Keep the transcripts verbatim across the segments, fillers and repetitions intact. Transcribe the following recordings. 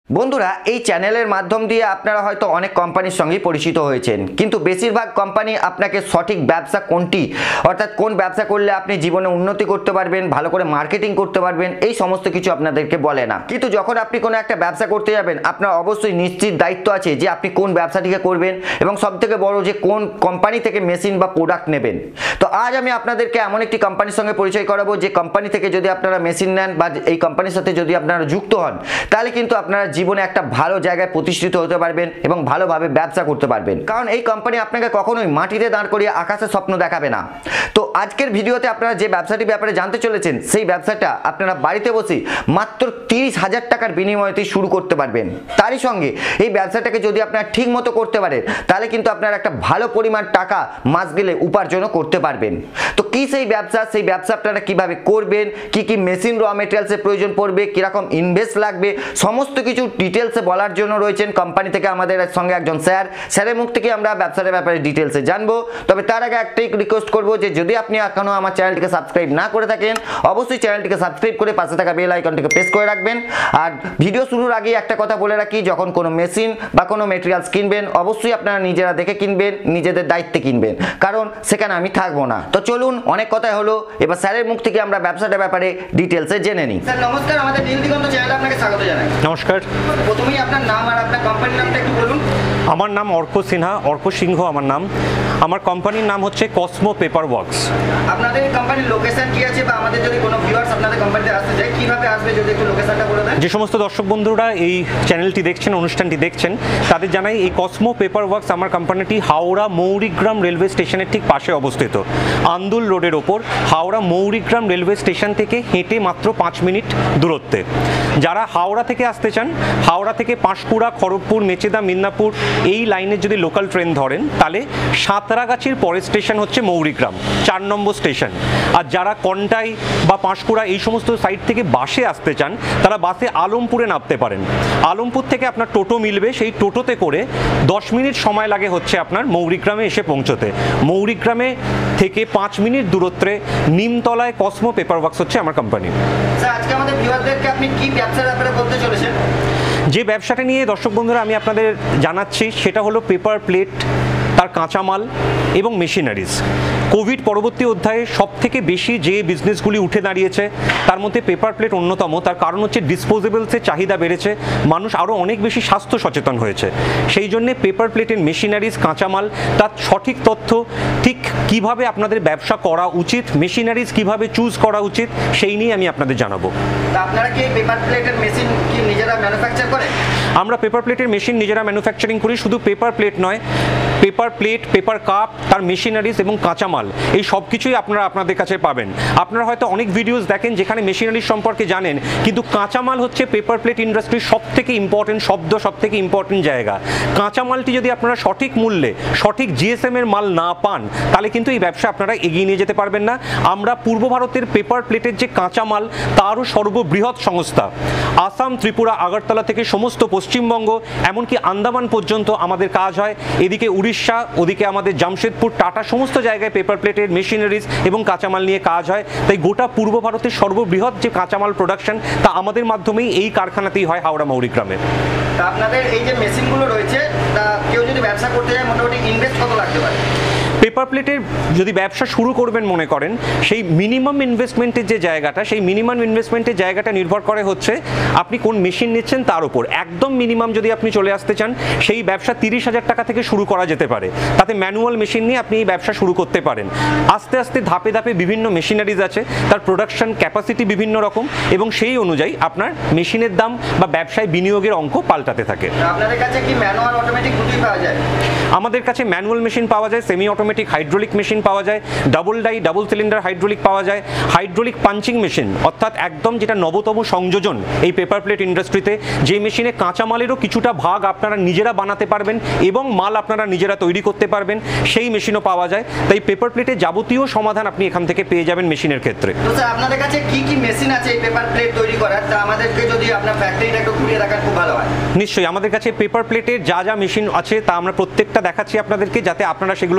বন্ধুরা, এই চ্যানেলের মাধ্যম দিয়ে আপনারা হয়তো অনেক কোম্পানির সঙ্গে পরিচিত হয়েছেন, কিন্তু বেশিরভাগ কোম্পানি আপনাকে সঠিক ব্যবসা কোনটি, অর্থাৎ কোন ব্যবসা করলে আপনি জীবনে উন্নতি করতে পারবেন, ভালো করে মার্কেটিং করতে পারবেন, এই সমস্ত কিছু আপনাদেরকে বলে না। কিন্তু যখন আপনি কোনো একটা ব্যবসা করতে যাবেন, আপনার অবশ্যই নিশ্চিত দায়িত্ব আছে যে আপনি কোন ব্যবসাটিকে করবেন এবং সবথেকে বড় যে কোন কোম্পানি থেকে মেশিন বা প্রোডাক্ট নেবেন। তো আজ আমি আপনাদেরকে এমন একটি কোম্পানির সঙ্গে পরিচয় করাবো যে কোম্পানি থেকে যদি আপনারা মেশিন নেন বা এই কোম্পানির সাথে যদি আপনারা যুক্ত হন, তাহলে কিন্তু আপনারা জীবনে একটা ভালো জায়গায় প্রতিষ্ঠিত হতে পারবেন এবং ভালোভাবে ব্যবসা করতে পারবেন। কারণ এই কোম্পানি আপনাকে কখনোই মাটিতে দাঁড় করিয়ে আকাশে স্বপ্ন দেখাবে না। তো আজকের ভিডিওতে আপনারা যে ব্যবসাটির ব্যাপারে জানতে চলেছেন, সেই ব্যবসাটা আপনারা বাড়িতে বসে মাত্র তিরিশ হাজার টাকার বিনিময়তে শুরু করতে পারবেন। তারই সঙ্গে এই ব্যবসাটাকে যদি আপনারা ঠিক মতো করতে পারেন, তাহলে কিন্তু আপনারা একটা ভালো পরিমাণ টাকা মাস গেলে উপার্জনও করতে পারবেন। তো কি সেই ব্যবসা, সেই ব্যবসা আপনারা কিভাবে করবেন, কি কি মেশিন র মেটেরিয়ালসের প্রয়োজন পড়বে, কিরকম ইনভেস্ট লাগবে, সমস্ত কিছু ডিটেলসে বলার জন্য রয়েছেন কোম্পানি থেকে আমাদের সঙ্গে একজন স্যার। স্যারের মুখ থেকে আমরা ব্যবসার ব্যাপারে ডিটেলসে জানবো। তবে তার আগে একটাই রিকোয়েস্ট করবো যে যদি আপনি এখনো আমার চ্যানেলটিকে সাবস্ক্রাইব না করে থাকেন, অবশ্যই চ্যানেলটিকে সাবস্ক্রাইব করে পাশে থাকা বেল আইকনটিকে প্রেস করে রাখবেন। আর ভিডিও শুরুর আগে একটা কথা বলে রাখি, যখন কোনো মেশিন বা কোনো মেটেরিয়ালস কিনবেন, অবশ্যই আপনারা নিজেরা দেখে কিনবেন, নিজেদের দায়িত্বে কিনবেন, কারণ সেখানে আমি থাকবো না। তো চলুন, অনেক কথাই হলো, এবার স্যারের মুখ থেকে আমরা ব্যবসাটার ব্যাপারে ডিটেলসে জেনে নিই। স্যার নমস্কার, আমাদের নীল দিগন্ত চ্যানেলে আপনাকে স্বাগত জানাই। নমস্কার। প্রথমেই আপনার নাম আর আপনার কোম্পানির নামটা একটু বলুন। আমার নাম অর্ক সিনহা, অর্ক সিংহ আমার নাম। আমার কোম্পানির নাম হচ্ছে কসমো পেপার ওয়ার্কস। আপনাদের কোম্পানির লোকেশন কি আছে, বা আমাদের যদি কোনো ভিউয়ার্স আপনাদের কোম্পানিতে আসতে চায় কিভাবে আসবে, যদি একটু লোকেশনটা বলে দেন। যে সমস্ত দর্শক বন্ধুরা এই চ্যানেলটি দেখছেন, অনুষ্ঠানটি দেখছেন, তাদের জানাই এই কসমো পেপার ওয়ার্কস আমার কোম্পানিটি হাওড়া মৌরিগ্রাম রেলওয়ে স্টেশনের ঠিক পাশে অবস্থিত, আন্দুল রোডের ওপর। হাওড়া মৌরিগ্রাম রেলওয়ে স্টেশন থেকে হেঁটে মাত্র পাঁচ মিনিট দূরত্বে। যারা হাওড়া থেকে আসতে চান, হাওড়া থেকে পাঁশকুড়া, খড়গপুর, মেচেদা, মিদনাপুর এই লাইনের যদি লোকাল ট্রেন ধরেন, তাহলে সাঁতরাগাছির পরের স্টেশন হচ্ছে মৌরিগ্রাম, চার নম্বর স্টেশন। আর যারা কন্টাই বা পাঁশকুড়া এই সমস্ত সাইড থেকে বাসে আসতে চান, তারা বাসে আলমপুরে নামতে পারেন। আলমপুর থেকে আপনার টোটো মিলবে, সেই টোটোতে করে দশ মিনিট সময় লাগে হচ্ছে আপনার মৌরিগ্রামে এসে পৌঁছতে। মৌরিগ্রামে থেকে পাঁচ মিনিট দূরত্বে নিমতলায় কসমো পেপার ওয়ার্কস হচ্ছে আমার কোম্পানি। স্যার, আজকে আমাদের ভিউয়ারদেরকে আপনি কি ব্যবসার ব্যাপারে বলতে চলেছেন? যে ব্যবসাটা নিয়ে দর্শক বন্ধুরা আমি আপনাদের জানাচ্ছি, সেটা হলো পেপার প্লেট, তার কাঁচামাল এবং মেশিনারিজ। কোভিড পরবর্তী অধ্যায়ে সব থেকে বেশি যে বিজনেসগুলি উঠে দাঁড়িয়েছে, তার মধ্যে পেপার প্লেট অন্যতম। তার কারণ হচ্ছে ডিসপোজেবলসের চাহিদা বেড়েছে, মানুষ আরও অনেক বেশি স্বাস্থ্য সচেতন হয়েছে। সেই জন্যে পেপার প্লেটের মেশিনারিজ, কাঁচামাল, তার সঠিক তথ্য, ঠিক কিভাবে আপনাদের ব্যবসা করা উচিত, মেশিনারিজ কিভাবে চুজ করা উচিত, সেই নিয়ে আমি আপনাদের জানাবো। আপনারা কি পেপার প্লেটের মেশিন কি নিজেরা ম্যানুফ্যাকচার করেন? আমরা পেপার প্লেটের মেশিন নিজেরা ম্যানুফ্যাকচারিং করি। শুধু পেপার প্লেট নয়, পেপার প্লেট, পেপার কাপ, তার মেশিনারিজ এবং কাঁচামাল, এই সব কিছুই আপনারা আপনাদের কাছে পাবেন। আপনারা হয়তো অনেক ভিডিওস দেখেন যেখানে মেশিনারিজ সম্পর্কে জানেন, কিন্তু কাঁচামাল হচ্ছে পেপার প্লেট ইন্ডাস্ট্রির সব থেকে ইম্পর্টেন্ট শব্দ, সব থেকে ইম্পর্টেন্ট জায়গা। কাঁচামালটি যদি আপনারা সঠিক মূল্যে, সঠিক জিএসএম এর মাল না পান, তাহলে কিন্তু এই ব্যবসা আপনারা এগিয়ে নিয়ে যেতে পারবেন না। আমরা পূর্ব ভারতের পেপার প্লেটের যে কাঁচামাল, তারও সর্ববৃহৎ সংস্থা। আসাম, ত্রিপুরা, আগরতলা থেকে সমস্ত পশ্চিমবঙ্গ, এমনকি আন্দামান পর্যন্ত আমাদের কাজ হয়। এদিকে উড়িষ্যা, ওদিকে আমাদের জামশেদপুর, টাটা, সমস্ত জায়গায় পেপার প্লেটের মেশিনারিজ এবং কাঁচামাল নিয়ে কাজ হয়। তাই গোটা পূর্ব ভারতের সর্ববৃহৎ যে কাঁচামাল প্রোডাকশন, তা আমাদের মাধ্যমেই এই কারখানাতেই হয় হাওড়া মৌরিগ্রামে। আপনাদের এই যে মেশিনগুলো রয়েছে, তা কেউ যদি ব্যবসা করতে যায় মোটামুটি ইনভেস্ট কত লাগতে পারে? পেপার প্লেটের যদি ব্যবসা শুরু করবেন মনে করেন, সেই মিনিমাম ইনভেস্টমেন্টের যে জায়গাটা, সেই মিনিমাম ইনভেস্টমেন্টের জায়গাটা নির্ভর করে হচ্ছে আপনি কোন মেশিন নিচ্ছেন তার উপর। একদম মিনিমাম যদি আপনি চলে আসতে চান, সেই ব্যবসা তিরিশ হাজার টাকা থেকে শুরু করা যেতে পারে। তাতে ম্যানুয়াল মেশিন নিয়ে আপনি এই ব্যবসা শুরু করতে পারেন। আস্তে আস্তে ধাপে ধাপে বিভিন্ন মেশিনারিজ আছে, তার প্রোডাকশন ক্যাপাসিটি বিভিন্ন রকম, এবং সেই অনুযায়ী আপনার মেশিনের দাম বা ব্যবসায় বিনিয়োগের অঙ্ক পাল্টাতে থাকে। আপনাদের কাছে কি ম্যানুয়াল অটোমেটিক দুটোই পাওয়া যায়? আমাদের কাছে ম্যানুয়াল মেশিন পাওয়া যায়, সেমি অটোমেটিক হাইড্রোলিক মেশিন পাওয়া যায়, double die double cylinder hydraulic পাওয়া যায়, হাইড্রোলিক পাঞ্চিং মেশিন, অর্থাৎ একদম যেটা নবতম সংযোজন এই পেপার প্লেট ইন্ডাস্ট্রিতে, যে মেশিনে কাঁচামালেরও কিছুটা ভাগ আপনারা নিজেরা বানাতে পারবেন এবং মাল আপনারা নিজেরা তৈরি করতে পারবেন, সেই মেশিনও পাওয়া যায়। তাই পেপার প্লেটের যাবতীয় সমাধান আপনি এখান থেকে পেয়ে যাবেন মেশিনের ক্ষেত্রে। তো স্যার, আপনাদের কাছে কি কি মেশিন আছে এই পেপার প্লেট তৈরি করার, তা আমাদেরকে যদি আপনার ফ্যাক্টরিটা একটু ঘুরিয়ে দেখান খুব ভালো হয়। নিশ্চয়ই, আমাদের কাছে পেপার প্লেটের যা যা মেশিন আছে তা আমরা প্রত্যেকটা দেখাচ্ছি আপনাদেরকে, যাতে আপনারা সেগুলো দেখে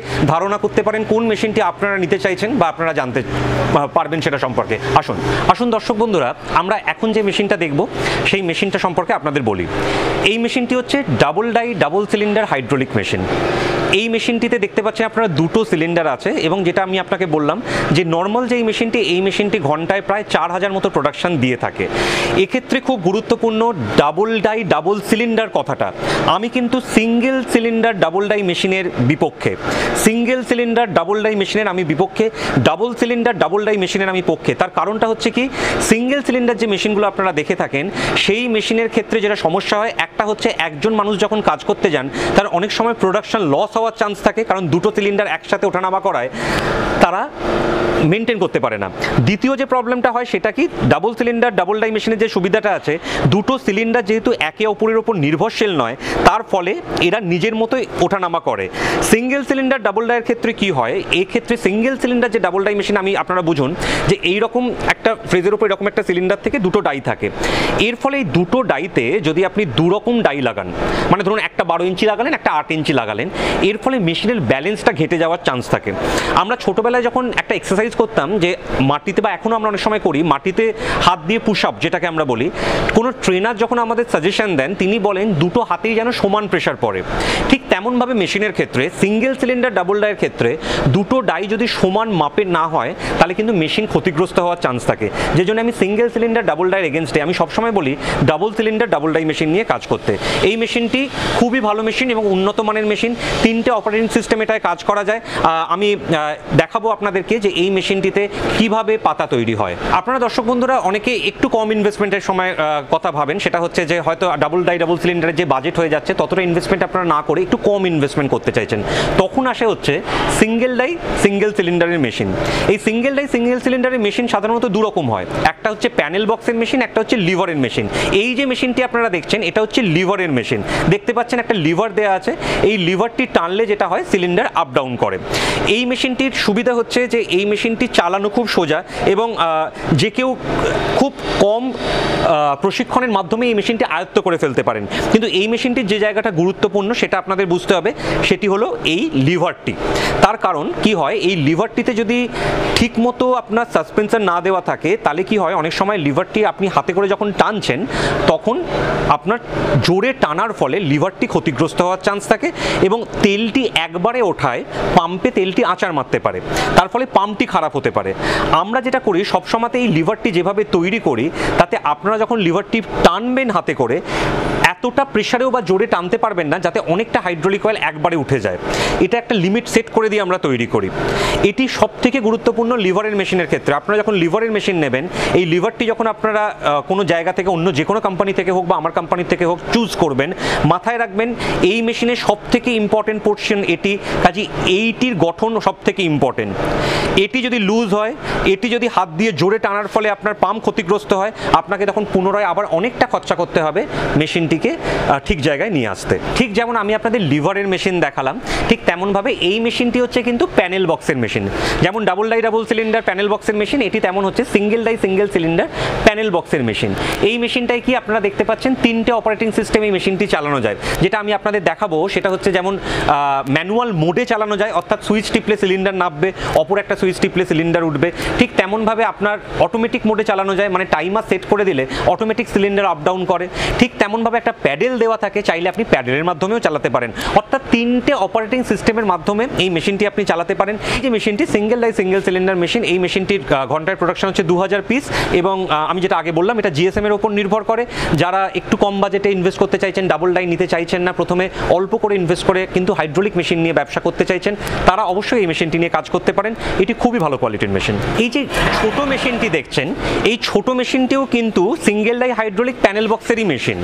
ধারণা করতে পারেন কোন মেশিনটি আপনারা নিতে চাইছেন বা আপনারা জানতে পারবেন সেটা সম্পর্কে। আসুন আসুন দর্শক বন্ধুরা, আমরা এখন যে মেশিনটা দেখব সেই মেশিনটা সম্পর্কে আপনাদের বলি। এই মেশিনটি হচ্ছে double die double cylinder hydraulic machine. এই মেশিনটিতে দেখতে পাচ্ছেন আপনারা দুটো সিলিন্ডার আছে, এবং যেটা আমি আপনাকে বললাম যে নর্মাল যে এই মেশিনটি, এই মেশিনটি ঘন্টায় প্রায় চার হাজার মতো প্রোডাকশন দিয়ে থাকে। এক্ষেত্রে খুব গুরুত্বপূর্ণ ডাবল ডাই ডাবল সিলিন্ডার কথাটা। আমি কিন্তু সিঙ্গেল সিলিন্ডার ডাবল ডাই মেশিনের বিপক্ষে, সিঙ্গেল সিলিন্ডার ডাবল ডাই মেশিনের আমি বিপক্ষে, ডাবল সিলিন্ডার ডাবল ডাই মেশিনের আমি পক্ষে। তার কারণটা হচ্ছে কি, সিঙ্গেল সিলিন্ডার যে মেশিনগুলো আপনারা দেখে থাকেন সেই মেশিনের ক্ষেত্রে যেটা সমস্যা হয়, একটা হচ্ছে একজন মানুষ যখন কাজ করতে যান তার অনেক সময় প্রোডাকশন লস হওয়ার চান্স থাকে, কারণ দুটো সিলিন্ডার একসাথে ওঠানামা করায় তারা মেনটেন করতে পারে না। দ্বিতীয় যে প্রবলেমটা হয় সেটা কি, ডাবল সিলিন্ডার ডাবল ডাই মেশিনের যে সুবিধাটা আছে, দুটো সিলিন্ডার যেহেতু একে অপরের উপর নির্ভরশীল নয়, তার ফলে এরা নিজের মতোই ওঠানামা করে। সিঙ্গেল সিলিন্ডার ডাবল ডাইয়ের ক্ষেত্রে কি হয়, এই ক্ষেত্রে সিঙ্গেল সিলিন্ডার যে ডাবল ডাই মেশিন, আমি আপনারা বুঝুন যে এইরকম একটা ফ্রিজের উপর এরকম একটা সিলিন্ডার থেকে দুটো ডাই থাকে। এর ফলে এই দুটো ডাইতে যদি আপনি দুরকম ডাই লাগান, মানে ধরুন একটা বারো ইঞ্চি লাগালেন, একটা আট ইঞ্চি লাগালেন, এর ফলে মেশিনের ব্যালেন্সটা ঘেটে যাওয়ার চান্স থাকে। আমরা ছোটোবেলায় যখন একটা এক্সারসাইজ করতাম যে মাটিতে, বা এখনও আমরা অনেক সময় করি, মাটিতে হাত দিয়ে পুশ আপ যেটাকে আমরা বলি, কোনো ট্রেনার যখন আমাদের সাজেশন দেন তিনি বলেন দুটো হাতেই যেন সমান প্রেশার পড়ে। ঠিক তেমনভাবে মেশিনের ক্ষেত্রে সিঙ্গেল সিলিন্ডার ডাবল ডাইয়ের ক্ষেত্রে দুটো ডাই যদি সমান মাপের না হয় তাহলে কিন্তু মেশিন ক্ষতিগ্রস্ত হওয়ার চান্স থাকে। যে জন্য আমি সিঙ্গেল সিলিন্ডার ডাবল ডাইয়ের এগেনস্টে আমি সবসময় বলি double cylinder double die machine নিয়ে কাজ করতে। এই মেশিনটি খুবই ভালো মেশিন এবং উন্নত মানের মেশিন। তিনটে অপারেটিং সিস্টেম এটায় কাজ করা যায়। আমি দেখাবো আপনাদেরকে যে এই মেশিনটিতে কিভাবে পাতা তৈরি হয়। আপনারা দর্শক বন্ধুরা অনেকে একটু কম ইনভেস্টমেন্টের সময় কথা ভাবেন, সেটা হচ্ছে যে হয়তো ডাবল ডাই ডাবল সিলিন্ডারের যে বাজেট হয়ে যাচ্ছে ততটা ইনভেস্টমেন্ট আপনারা না করে একটু কম ইনভেস্টমেন্ট করতে চাইছেন, তখন আসে হচ্ছে সিঙ্গেল ডাই সিঙ্গেল সিলিন্ডারের মেশিন। এই সিঙ্গেল ডাই সিঙ্গেল সিলিন্ডারের মেশিন সাধারণত দু রকম হয়, একটা হচ্ছে প্যানেল বক্সের মেশিন, একটা হচ্ছে লিভারের মেশিন। এই যে মেশিনটি আপনারা দেখছেন এটা হচ্ছে লিভারের মেশিন। দেখতে পাচ্ছেন একটা লিভার দেওয়া আছে, এই লিভারটি টানলে যেটা হয় সিলিন্ডার আপ ডাউন করে। এই মেশিনটির সুবিধা হচ্ছে যে এই মেশিনটি চালানো খুব সোজা এবং যে কেউ খুব কম প্রশিক্ষণের মাধ্যমে এই মেশিনটি আয়ত্ত করে ফেলতে পারেন। কিন্তু এই মেশিনটির যে জায়গাটা গুরুত্বপূর্ণ সেটা আপনাদের বুঝতে হবে, সেটি হলো এই লিভারটি। তার কারণ কি হয়, এই লিভারটিতে যদি ঠিকমতো আপনার সাসপেন্সার না দেওয়া থাকে তাহলে কি হয়, অনেক সময় লিভারটি আপনি হাতে করে যখন টানছেন তখন আপনার জোরে টানার ফলে লিভারটি ক্ষতিগ্রস্ত হওয়ার চান্স থাকে এবং তেলটি একবারে ওঠায় পাম্পে তেলটি আঁচার মারতে পারে, তার ফলে পাম্পটি খারাপ হতে পারে। আমরা যেটা করি সবসময় এই লিভারটি যেভাবে তৈরি করি তাতে আপনারা যখন লিভারটি টানবেন হাতে করে এতটা প্রেসারেও বা জোরে টানতে পারবেন না যাতে অনেকটা হাইড্রোলিক অয়েল একবারে উঠে যায়। এটা একটা লিমিট সেট করে দিয়ে আমরা তৈরি করি। এটি সব থেকে গুরুত্বপূর্ণ লিভারের মেশিনের ক্ষেত্রে। আপনারা যখন লিভারের মেশিন নেবেন, এই লিভারটি যখন আপনারা কোনো জায়গা থেকে, অন্য যে কোনো কোম্পানি থেকে হোক বা আমার কোম্পানি থেকে হোক চুজ করবেন, মাথায় রাখবেন এই মেশিনের সব থেকে ইম্পর্টেন্ট পোর্শন এটি, কাজে এইটির গঠন সব থেকে ইম্পর্টেন্ট। এটি যদি লুজ হয়, এটি যদি হাত দিয়ে জোরে টানার ফলে আপনার পাম্প ক্ষতিগ্রস্ত হয়, আপনাকে তখন পুনরায় আবার অনেকটা খরচা করতে হবে মেশিনটিকে ঠিক জায়গায় নিয়ে আসতে। ঠিক যেমন আমি আপনাদের লিভারের মেশিন দেখালাম, ঠিক তেমনভাবে এই মেশিনটি হচ্ছে কিন্তু প্যানেল বক্সের মেশিন। যেমন double die double cylinder panel বক্সের মেশিন, এটি তেমন হচ্ছে single die single cylinder panel বক্সের মেশিন। এই মেশিনটাই কি আপনারা দেখতে পাচ্ছেন তিনটে অপারেটিং সিস্টেম এই মেশিনটি চালানো যায়। যেটা আমি আপনাদের দেখাবো সেটা হচ্ছে যেমন ম্যানুয়াল মোডে চালানো যায়, অর্থাৎ সুইচ টিপলে সিলিন্ডার নামবে, অপর একটা সুইচ টিপলে সিলিন্ডার উঠবে। ঠিক তেমনভাবে আপনার অটোমেটিক মোডে চালানো যায়, মানে টাইমার সেট করে দিলে অটোমেটিক সিলিন্ডার আপ ডাউন করে। ঠিক তেমনভাবে একটা প্যাডেল দেওয়া থাকে, চাইলে আপনি প্যাডেলের মাধ্যমেও চালাতে পারেন। অর্থাৎ তিনটে অপারেটিং সিস্টেমের মাধ্যমে এই মেশিনটি আপনি চালাতে পারেন। এই যে মেশিনটি single die single cylinder machine, এই মেশিনটির ঘন্টায় প্রোডাকশন হচ্ছে দু হাজার পিস এবং আমি যেটা আগে বললাম এটা জিএসএম এর উপর নির্ভর করে। যারা একটু কম বাজেটে ইনভেস্ট করতে চাইছেন, ডাবল ডাই নিতে চাইছেন না, প্রথমে অল্প করে ইনভেস্ট করে কিন্তু হাইড্রোলিক মেশিন নিয়ে ব্যবসা করতে চাইছেন, তারা অবশ্যই এই মেশিনটি নিয়ে কাজ করতে পারেন। এটি খুবই ভালো কোয়ালিটির মেশিন। এই যে ছোট মেশিনটি দেখছেন, এই ছোট মেশিনটিও কিন্তু সিঙ্গেল ডাই হাইড্রোলিক প্যানেল বক্সেরই মেশিন।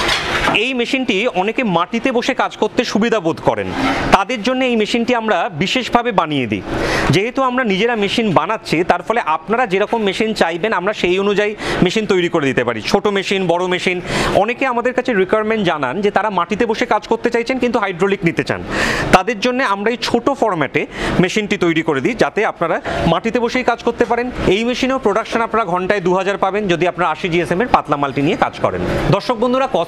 এই মেশিনটি অনেকে মাটিতে বসে কাজ করতে সুবিধা বোধ করেন, তাদের জন্য এই মেশিনটি আমরা বিশেষভাবে বানিয়ে দিই। যেহেতু আমরা নিজেরা মেশিন বানাচ্ছি, তার ফলে আপনারা যেরকম মেশিন চাইবেন আমরা সেই অনুযায়ী মেশিন তৈরি করে দিতে পারি। ছোট মেশিন, বড় মেশিন। অনেকে আমাদের কাছে রিকোয়ারমেন্ট জানান যে তারা মাটিতে বসে কাজ করতে চাইছেন কিন্তু হাইড্রোলিক নিতে চান, তাদের জন্য আমরা এই ছোট ফরম্যাটে মেশিনটি তৈরি করে দিই যাতে আপনারা মাটিতে বসেই কাজ করতে পারেন। এই মেশিনেও প্রোডাকশন আপনারা ঘন্টায় দু হাজার পাবেন যদি আপনারা আশি জিএসএম এর পাতলা মাল্টি নিয়ে কাজ করেন। দর্শক বন্ধুরা, কসমো পেপার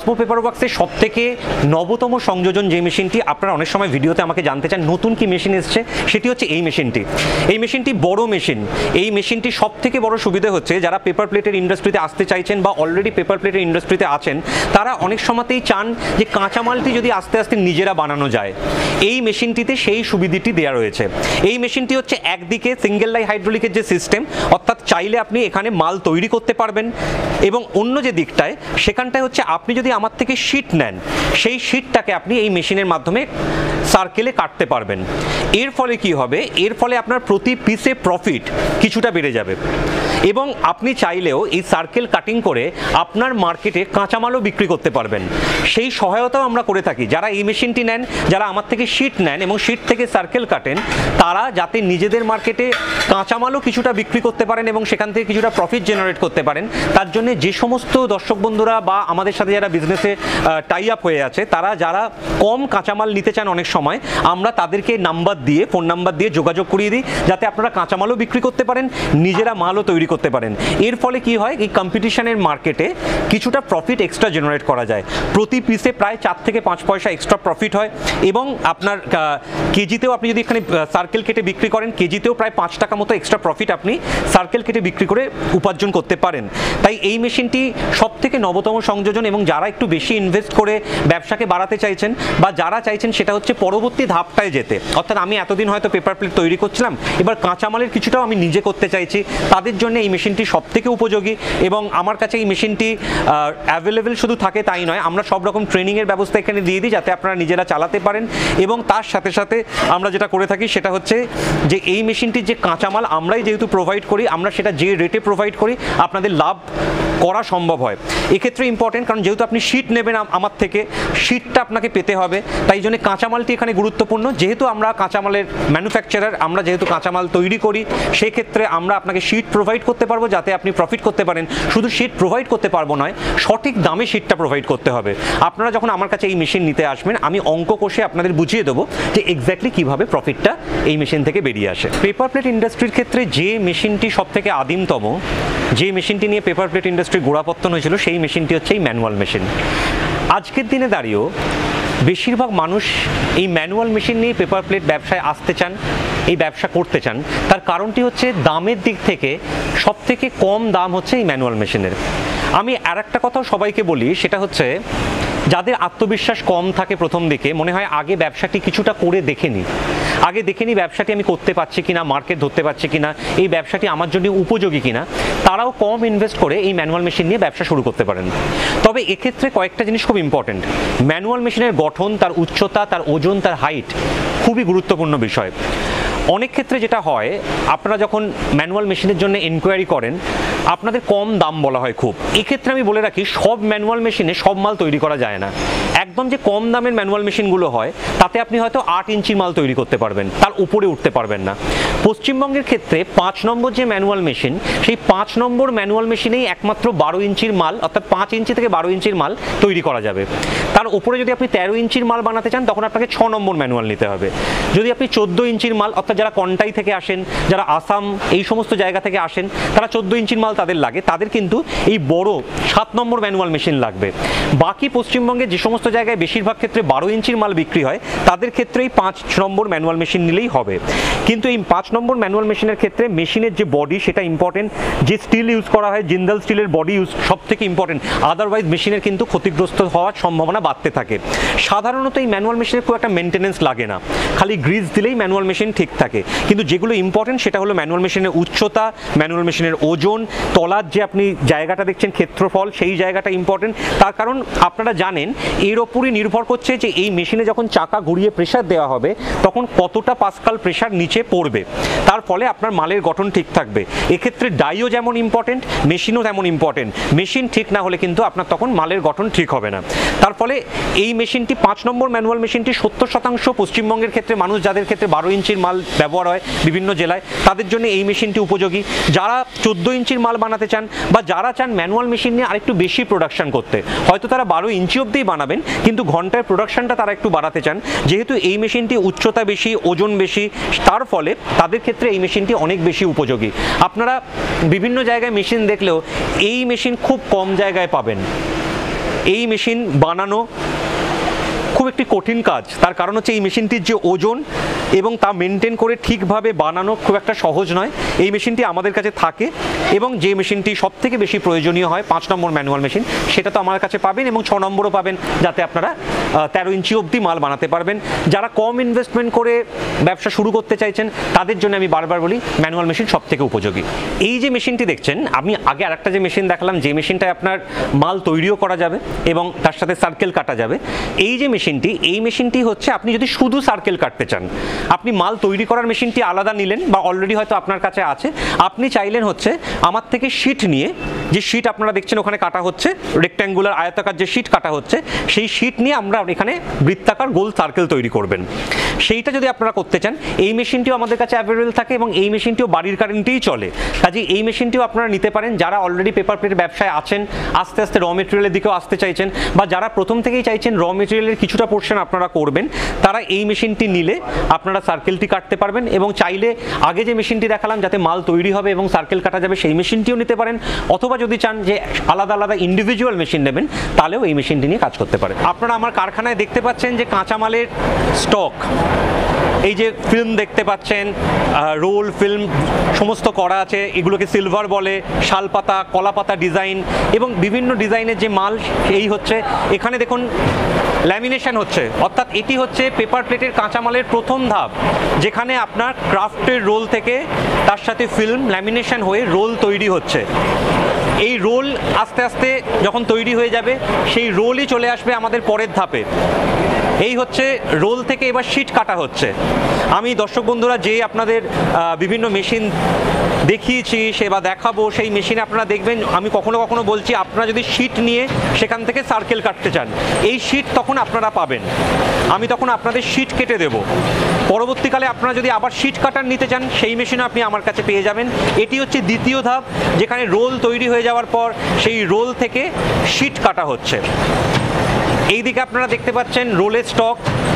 ওয়ার্কসের সব থেকে নবতম সংযোজন যে মেশিনটি, আপনারা অনেক সময় ভিডিওতে আমাকে জানতে চান নতুন কি মেশিন এসছে, সেটি হচ্ছে এই মেশিনটি। এই মেশিনটি বড় মেশিন। এই মেশিনটি সব থেকে বড় সুবিধা হচ্ছে যারা পেপার প্লেটের ইন্ডাস্ট্রিতে আসতে চাইছেন বা অলরেডি পেপার প্লেটের ইন্ডাস্ট্রিতে আছেন, তারা অনেক সময়তেই চান যে কাঁচামালটি যদি আস্তে আস্তে নিজেরা বানানো যায়। এই মেশিনটিতে সেই সুবিধাটি দেওয়া রয়েছে। এই মেশিনটি হচ্ছে একদিকে সিঙ্গেল লাই হাইড্রোলিকের যে সিস্টেম, অর্থাৎ চাইলে আপনি এখানে মাল তৈরি করতে পারবেন, এবং অন্য যে দিকটায় সেখানটায় হচ্ছে আপনি যদি আমার থেকে শিট নেন, সেই শিটটাকে আপনি এই মেশিনের মাধ্যমে সার্কেলে কাটতে পারবেন। এর ফলে কি হবে, এর ফলে আপনার প্রতি পিসে প্রফিট কিছুটা বেড়ে যাবে, এবং আপনি চাইলেও এই সার্কেল কাটিং করে আপনার মার্কেটে কাঁচামালও বিক্রি করতে পারবেন। সেই সহায়তাও আমরা করে থাকি। যারা এই মেশিনটি নেন, যারা আমার থেকে শিট নেন এবং শিট থেকে সার্কেল কাটেন, তারা যাতে নিজেদের মার্কেটে কাঁচামালও কিছুটা বিক্রি করতে পারেন এবং সেখান থেকে কিছুটা প্রফিট জেনারেট করতে পারেন, তার জন্য যে সমস্ত দর্শক বন্ধুরা বা আমাদের সাথে যারা বিজনেসে টাই আপ হয়ে আছে, তারা যারা কম কাঁচামাল নিতে চান, অনেক সময় আমরা তাদেরকে নাম্বার দিয়ে, ফোন নাম্বার দিয়ে যোগাযোগ করিয়ে দিই, যাতে আপনারা কাঁচামালও বিক্রি করতে পারেন, নিজেরা মালও তৈরি করতে পারেন। এর ফলে কি হয়, এই কম্পিটিশনের মার্কেটে কিছুটা প্রফিট এক্সট্রা জেনারেট করা যায়। প্রতি পিসে প্রায় চার থেকে পাঁচ পয়সা এক্সট্রা প্রফিট হয়, এবং আপনার কেজিতেও আপনি যদি এখানে সার্কেল কেটে বিক্রি করেন, কেজিতেও প্রায় পাঁচ টাকা মতো এক্সট্রা প্রফিট আপনি সার্কেল কেটে বিক্রি করে উপার্জন করতে পারেন। তাই এই মেশিনটি সব থেকে নবতম সংযোজন, এবং যারা একটু বেশি ইনভেস্ট করে ব্যবসাকে বাড়াতে চাইছেন বা যারা চাইছেন সেটা হচ্ছে পরবর্তী ধাপটায় যেতে, অর্থাৎ আমি এতদিন হয়তো পেপার প্লেট তৈরি করছিলাম, এবার কাঁচামালের কিছুটাও আমি নিজে করতে চাইছি, তাদের জন্য এই মেশিনটি সব থেকে উপযোগী। এবং আমার কাছে এই মেশিনটি অ্যাভেলেবেল শুধু থাকে তাই নয়, আমরা সব রকম ট্রেনিংয়ের ব্যবস্থা এখানে দিয়ে দিই, যাতে আপনারা নিজেরা চালাতে পারেন। এবং তার সাথে সাথে আমরা যেটা করে থাকি সেটা হচ্ছে যে এই মেশিনটির যে কাঁচামাল আমরাই যেহেতু প্রোভাইড করি, আমরা সেটা যে রেটে প্রোভাইড করি আপনাদের লাভ করা সম্ভব হয়। এক্ষেত্রে ইম্পর্টেন্ট, কারণ যেহেতু আপনি শিট নেবেন আমার থেকে, শিটটা আপনাকে পেতে হবে, তাই জন্য কাঁচামালটি এখানে গুরুত্বপূর্ণ। যেহেতু আমরা কাঁচামালের ম্যানুফ্যাকচারার, আমরা যেহেতু কাঁচামাল তৈরি করি, সেক্ষেত্রে আমরা আপনাকে শিট প্রোভাইড করতে পারবো যাতে আপনি প্রফিট করতে পারেন। শুধু শিট প্রোভাইড করতে পারবো নয়, সঠিক দামে শিটটা প্রোভাইড করতে হবে। আপনারা যখন আমার কাছে এই মেশিন নিতে আসবেন, আমি অঙ্ক কষে আপনাদের বুঝিয়ে দেবো যে এক্স্যাক্টলি কীভাবে প্রফিটটা এই মেশিন থেকে বেরিয়ে আসে। পেপার প্লেট ইন্ডাস্ট্রির ক্ষেত্রে যে মেশিনটি সব থেকে আদিমতম, যে মেশিনটি নিয়ে পেপার প্লেট ইন্ডাস্ট্রির গোড়াপত্তন হয়েছিল, সেই মেশিনটি হচ্ছে এই ম্যানুয়াল মেশিন। আজকের দিনে দাঁড়িয়েও বেশিরভাগ মানুষ এই ম্যানুয়াল মেশিন নিয়ে পেপার প্লেট ব্যবসায় আসতে চান, এই ব্যবসা করতে চান। তার কারণটি হচ্ছে দামের দিক থেকে সব থেকে কম দাম হচ্ছে এই ম্যানুয়াল মেশিনের। আমি আর একটা কথাও সবাইকে বলি, সেটা হচ্ছে যাদের আত্মবিশ্বাস কম থাকে প্রথম দিকে, মনে হয় আগে ব্যবসাটি কিছুটা করে দেখে নিই, আগে দেখে নিই ব্যবসাটি আমি করতে পারছি কিনা, মার্কেট ধরতে পারছি কিনা, এই ব্যবসাটি আমার জন্য উপযোগী কিনা, তারাও কম ইনভেস্ট করে এই ম্যানুয়াল মেশিন নিয়ে ব্যবসা শুরু করতে পারেন। তবে এক্ষেত্রে কয়েকটা জিনিস খুব ইম্পর্টেন্ট। ম্যানুয়াল মেশিনের গঠন, তার উচ্চতা, তার ওজন, তার হাইট খুবই গুরুত্বপূর্ণ বিষয়। অনেক ক্ষেত্রে যেটা হয়, আপনারা যখন ম্যানুয়াল মেশিনের জন্য এনকোয়ারি করেন, আপনাদের কম দাম বলা হয় খুব। এক্ষেত্রে আমি বলে রাখি, সব ম্যানুয়াল মেশিনে সব মাল তৈরি করা যায় না। একদম যে কম দামের ম্যানুয়াল মেশিনগুলো হয়, তাতে আপনি হয়তো আট ইঞ্চি মাল তৈরি করতে পারবেন, তার উপরে উঠতে পারবেন না। পশ্চিমবঙ্গের ক্ষেত্রে পাঁচ নম্বর যে ম্যানুয়াল মেশিন, সেই পাঁচ নম্বর ম্যানুয়াল মেশিনেই একমাত্র বারো ইঞ্চির মাল, অর্থাৎ পাঁচ ইঞ্চি থেকে বারো ইঞ্চির মাল তৈরি করা যাবে। তার উপরে যদি আপনি তেরো ইঞ্চির মাল বানাতে চান, তখন আপনাকে ছ নম্বর ম্যানুয়াল নিতে হবে। যদি আপনি চোদ্দ ইঞ্চির মাল, অর্থাৎ যারা কন্টাই থেকে আসেন, যারা আসাম এই সমস্ত জায়গা থেকে আসেন, তারা চোদ্দ ইঞ্চির মাল তাদের লাগে, তাদের কিন্তু এই বড় সাত নম্বর ম্যানুয়াল মেশিন লাগবে। বাকি পশ্চিমবঙ্গে যে সমস্ত জায়গায় বেশিরভাগ ক্ষেত্রে বারো ইঞ্চির মাল বিক্রি হয়, তাদের ক্ষেত্রেই পাঁচ নম্বর ম্যানুয়াল মেশিন নিলেই হবে। কিন্তু এই পাঁচ নম্বর ম্যানুয়াল মেশিনের ক্ষেত্রে মেশিনের যে বডি, সেটা ইম্পর্টেন্ট। যে স্টিল ইউজ করা হয়, জিন্দাল স্টিলের বডি ইউজ সব থেকে ইম্পর্টেন্ট, আদারওয়াইজ মেশিনের কিন্তু ক্ষতিগ্রস্ত হওয়ার সম্ভাবনা বাড়তে থাকে। সাধারণত এই ম্যানুয়াল মেশিনের খুব একটা মেনটেনেন্স লাগে না, খালি গ্রিজ দিলেই ম্যানুয়াল মেশিন ঠিক থাকে। কিন্তু যেগুলো ইম্পর্টেন্ট সেটা হলো ম্যানুয়াল মেশিনের উচ্চতা, ম্যানুয়াল মেশিনের ওজন, তলার যে আপনি জায়গাটা দেখছেন ক্ষেত্রফল, সেই জায়গাটা ইম্পর্টেন্ট। তার কারণ আপনারা জানেন, এর ওপরই নির্ভর করছে যে এই মেশিনে যখন চাকা ঘুরিয়ে প্রেসার দেওয়া হবে, তখন কতটা পাস্কাল প্রেসার নিচে পড়বে, তার ফলে আপনার মালের গঠন ঠিক থাকবে। এক্ষেত্রে ডাইও যেমন ইম্পর্টেন্ট, মেশিনও তেমন ইম্পর্টেন্ট। মেশিন ঠিক না হলে কিন্তু আপনার তখন মালের গঠন ঠিক হবে না। তার ফলে এই মেশিনটি, পাঁচ নম্বর ম্যানুয়াল মেশিনটি সত্তর শতাংশ পশ্চিমবঙ্গের ক্ষেত্রে মানুষ যাদের ক্ষেত্রে বারো ইঞ্চির মাল ব্যবহার হয় বিভিন্ন জেলায়, তাদের জন্য এই মেশিনটি উপযোগী। যারা চোদ্দো ইঞ্চির মাল বানাতে চান বা যারা চান ম্যানুয়াল মেশিন নিয়ে আরেকটু বেশি প্রোডাকশন করতে, হয়তো তারা বারো ইঞ্চি অবধিই বানাবেন, কিন্তু ঘন্টায় প্রোডাকশনটা তারা একটু বাড়াতে চান, যেহেতু এই মেশিনটি উচ্চতা বেশি, ওজন বেশি, তার ফলে তাদের ক্ষেত্রে এই মেশিনটি অনেক বেশি উপযোগী। আপনারা বিভিন্ন জায়গায় মেশিন দেখলেও এই মেশিন খুব কম জায়গায় পাবেন। এই মেশিন বানানো খুব একটি কঠিন কাজ, তার কারণ হচ্ছে এই মেশিনটির যে ওজন এবং তা মেনটেন করে ঠিকভাবে বানানো খুব একটা সহজ নয়। এই মেশিনটি আমাদের কাছে থাকে এবং যে মেশিনটি সব থেকে বেশি প্রয়োজনীয় হয় পাঁচ নম্বর ম্যানুয়াল মেশিন, সেটা তো আমার কাছে পাবেন এবং ছ নম্বরও পাবেন, যাতে আপনারা তেরো ইঞ্চি অবধি মাল বানাতে পারবেন। যারা কম ইনভেস্টমেন্ট করে ব্যবসা শুরু করতে চাইছেন তাদের জন্য আমি বারবার বলি ম্যানুয়াল মেশিন সব থেকে উপযোগী। এই যে মেশিনটি দেখছেন, আমি আগে আরেকটা যে মেশিন দেখালাম, যে মেশিনটায় আপনার মাল তৈরিও করা যাবে এবং তার সাথে সার্কেল কাটা যাবে, এই যে মেশিনটি, এই মেশিনটি হচ্ছে আপনি যদি শুধু সার্কেল কাটতে চান, আপনি মাল তৈরি করার মেশিনটি আলাদা নিলেন বা অলরেডি হয়তো আপনার কাছে আছে, আপনি চাইলেন হচ্ছে আমার থেকে শিট নিয়ে, যে শিট আপনারা দেখছেন ওখানে কাটা হচ্ছে, রেক্ট্যাঙ্গুলার আয়তাকার যে শিট কাটা হচ্ছে, সেই শিট নিয়ে আমরা এখানে বৃত্তাকার গোল সার্কেল তৈরি করবেন। সেইটা যদি আপনারা করতে চান, এই মেশিনটিও আমাদের কাছে অ্যাভেলেবল থাকে এবং এই মেশিনটিও বাড়ির কারেন্টেই চলে। কাজে এই মেশিনটিও আপনারা নিতে পারেন যারা অলরেডি পেপার প্লেট ব্যবসায় আছেন, আস্তে আস্তে র মেটেরিয়ালের দিকেও আসতে চাইছেন, বা যারা প্রথম থেকেই চাইছেন র মেটেরিয়ালের কিছুটা পোর্শন আপনারা করবেন, তারা এই মেশিনটি নিলে আপনারা সার্কেলটি কাটতে পারবেন। এবং চাইলে আগে যে মেশিনটি দেখালাম যাতে মাল তৈরি হবে এবং সার্কেল কাটা যাবে, সেই মেশিনটিও নিতে পারেন, অথবা যদি চান যে আলাদা আলাদা ইন্ডিভিজুয়াল মেশিন নেবেন, তাহলেও এই মেশিনটি নিয়ে কাজ করতে পারেন। আপনারা আমার কারখানায় দেখতে পাচ্ছেন যে কাঁচামালের স্টক, এই যে ফিল্ম দেখতে পাচ্ছেন, রোল ফিল্ম সমস্ত করা আছে, এগুলোকে সিলভার বলে, শালপাতা, কলাপাতা ডিজাইন এবং বিভিন্ন ডিজাইনের যে মাল, এই হচ্ছে। এখানে দেখুন ল্যামিনেশন হচ্ছে, অর্থাৎ এটি হচ্ছে পেপার প্লেটের কাঁচামালের প্রথম ধাপ, যেখানে আপনার ক্রাফটের রোল থেকে তার সাথে ফিল্ম ল্যামিনেশন হয়ে রোল তৈরি হচ্ছে। এই রোল আস্তে আস্তে যখন তৈরি হয়ে যাবে, সেই রোলই চলে আসবে আমাদের পরের ধাপে। এই হচ্ছে রোল থেকে এবার শিট কাটা হচ্ছে। আমি দর্শক বন্ধুরা যে আপনাদের বিভিন্ন মেশিন দেখিয়েছি সে বা দেখাবো, সেই মেশিনে আপনারা দেখবেন আমি কখনো কখনো বলছি আপনারা যদি শিট নিয়ে সেখান থেকে সার্কেল কাটতে চান, এই শিট তখন আপনারা পাবেন, আমি তখন আপনাদের শিট কেটে দেব। পরবর্তীকালে আপনারা যদি আবার শিট কাটার নিতে চান, সেই মেশিনও আপনি আমার কাছে পেয়ে যাবেন। এটি হচ্ছে দ্বিতীয় ধাপ, যেখানে রোল তৈরি হয়ে যাওয়ার পর সেই রোল থেকে শিট কাটা হচ্ছে। এই দিকে আপনারা দেখতে পাচ্ছেন রোলের স্টক,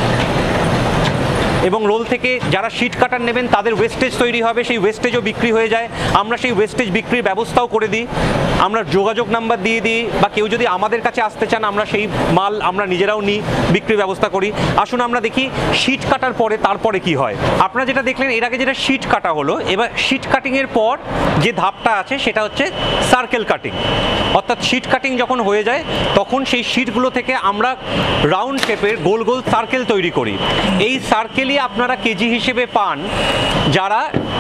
এবং রোল থেকে যারা শিট কাটার নেবেন তাদের ওয়েস্টেজ তৈরি হবে, সেই ওয়েস্টেজও বিক্রি হয়ে যায়। আমরা সেই ওয়েস্টেজ বিক্রির ব্যবস্থাও করে দিই, আমরা যোগাযোগ নাম্বার দিয়ে দিই, বা কেউ যদি আমাদের কাছে আসতে চান আমরা সেই মাল আমরা নিজেরাও নিই, বিক্রির ব্যবস্থা করি। আসুন আমরা দেখি শিট কাটার পরে তারপরে কি হয়। আপনারা যেটা দেখলেন এর আগে যেটা শিট কাটা হলো, এবার শিট কাটিংয়ের পর যে ধাপটা আছে সেটা হচ্ছে সার্কেল কাটিং। অর্থাৎ শিট কাটিং যখন হয়ে যায় তখন সেই শিটগুলো থেকে আমরা রাউন্ড শেপের গোল গোল সার্কেল তৈরি করি। এই সার্কেলই আপনারা কেজি হিসেবে পান যারা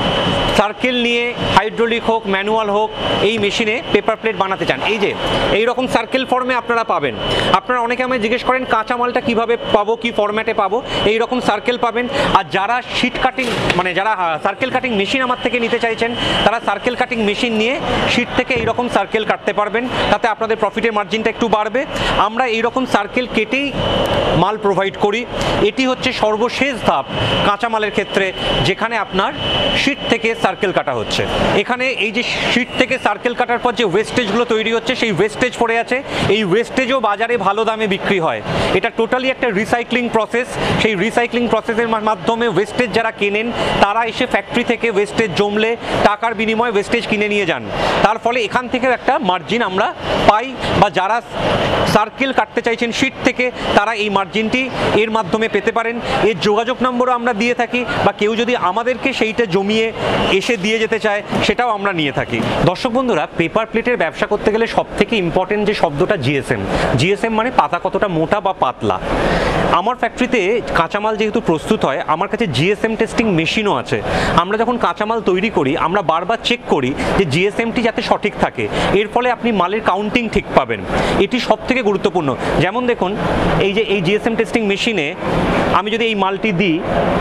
সার্কেল নিয়ে হাইড্রোলিক হোক ম্যানুয়াল হোক এই মেশিনে পেপার প্লেট বানাতে চান। এই যে এই রকম সার্কেল ফর্মে আপনারা পাবেন। আপনারা অনেকে আমায় জিজ্ঞেস করেন কাঁচামালটা কিভাবে পাবো, কি ফরম্যাটে পাবো। এই রকম সার্কেল পাবেন। আর যারা শিট কাটিং মানে যারা সার্কেল কাটিং মেশিন আমার থেকে নিতে চাইছেন তারা সার্কেল কাটিং মেশিন নিয়ে শিট থেকে এই রকম সার্কেল কাটতে পারবেন, তাতে আপনাদের প্রফিটের মার্জিনটা একটু বাড়বে। আমরা এই রকম সার্কেল কেটেই মাল প্রোভাইড করি। এটি হচ্ছে সর্বশেষ ধাপ কাঁচামালের ক্ষেত্রে, যেখানে আপনার শিট থেকে সার্কেল কাটা হচ্ছে। এখানে এই যে শিট থেকে সার্কেল কাটার পর যে ওয়েস্টেজগুলো তৈরি হচ্ছে সেই ওয়েস্টেজ পড়ে আছে, এই ওয়েস্টেজও বাজারে ভালো দামে বিক্রি হয়। এটা টোটালি একটা রিসাইক্লিং প্রসেস। সেই রিসাইক্লিং প্রসেসের মাধ্যমে ওয়েস্টেজ যারা কেনেন তারা এসে ফ্যাক্টরি থেকে ওয়েস্টেজ জমলে টাকার বিনিময়ে ওয়েস্টেজ কিনে নিয়ে যান। তার ফলে এখান থেকেও একটা মার্জিন আমরা পাই, বা যারা সার্কেল কাটতে চাইছেন শিট থেকে তারা এই মার্জিনটি এর মাধ্যমে পেতে পারেন। এর যোগাযোগ নম্বরও আমরা দিয়ে থাকি, বা কেউ যদি আমাদেরকে সেইটা জমিয়ে এসে দিয়ে যেতে চায় সেটাও আমরা নিয়ে থাকি। দর্শক বন্ধুরা, পেপার প্লেটের ব্যবসা করতে গেলে সব থেকে ইম্পর্টেন্ট যে শব্দটা জিএসএম। জিএসএম মানে পাতা কতটা মোটা বা পাতলা। আমার ফ্যাক্টরিতে কাঁচামাল যেহেতু প্রস্তুত হয় আমার কাছে জিএসএম টেস্টিং মেশিনও আছে। আমরা যখন কাঁচামাল তৈরি করি আমরা বারবার চেক করি যে জিএসএমটি যাতে সঠিক থাকে, এর ফলে আপনি মালের কাউন্টিং ঠিক পাবেন। এটি সব থেকে গুরুত্বপূর্ণ। যেমন দেখুন এই যে এই জিএসএম টেস্টিং মেশিনে আমি যদি এই মালটি দিই,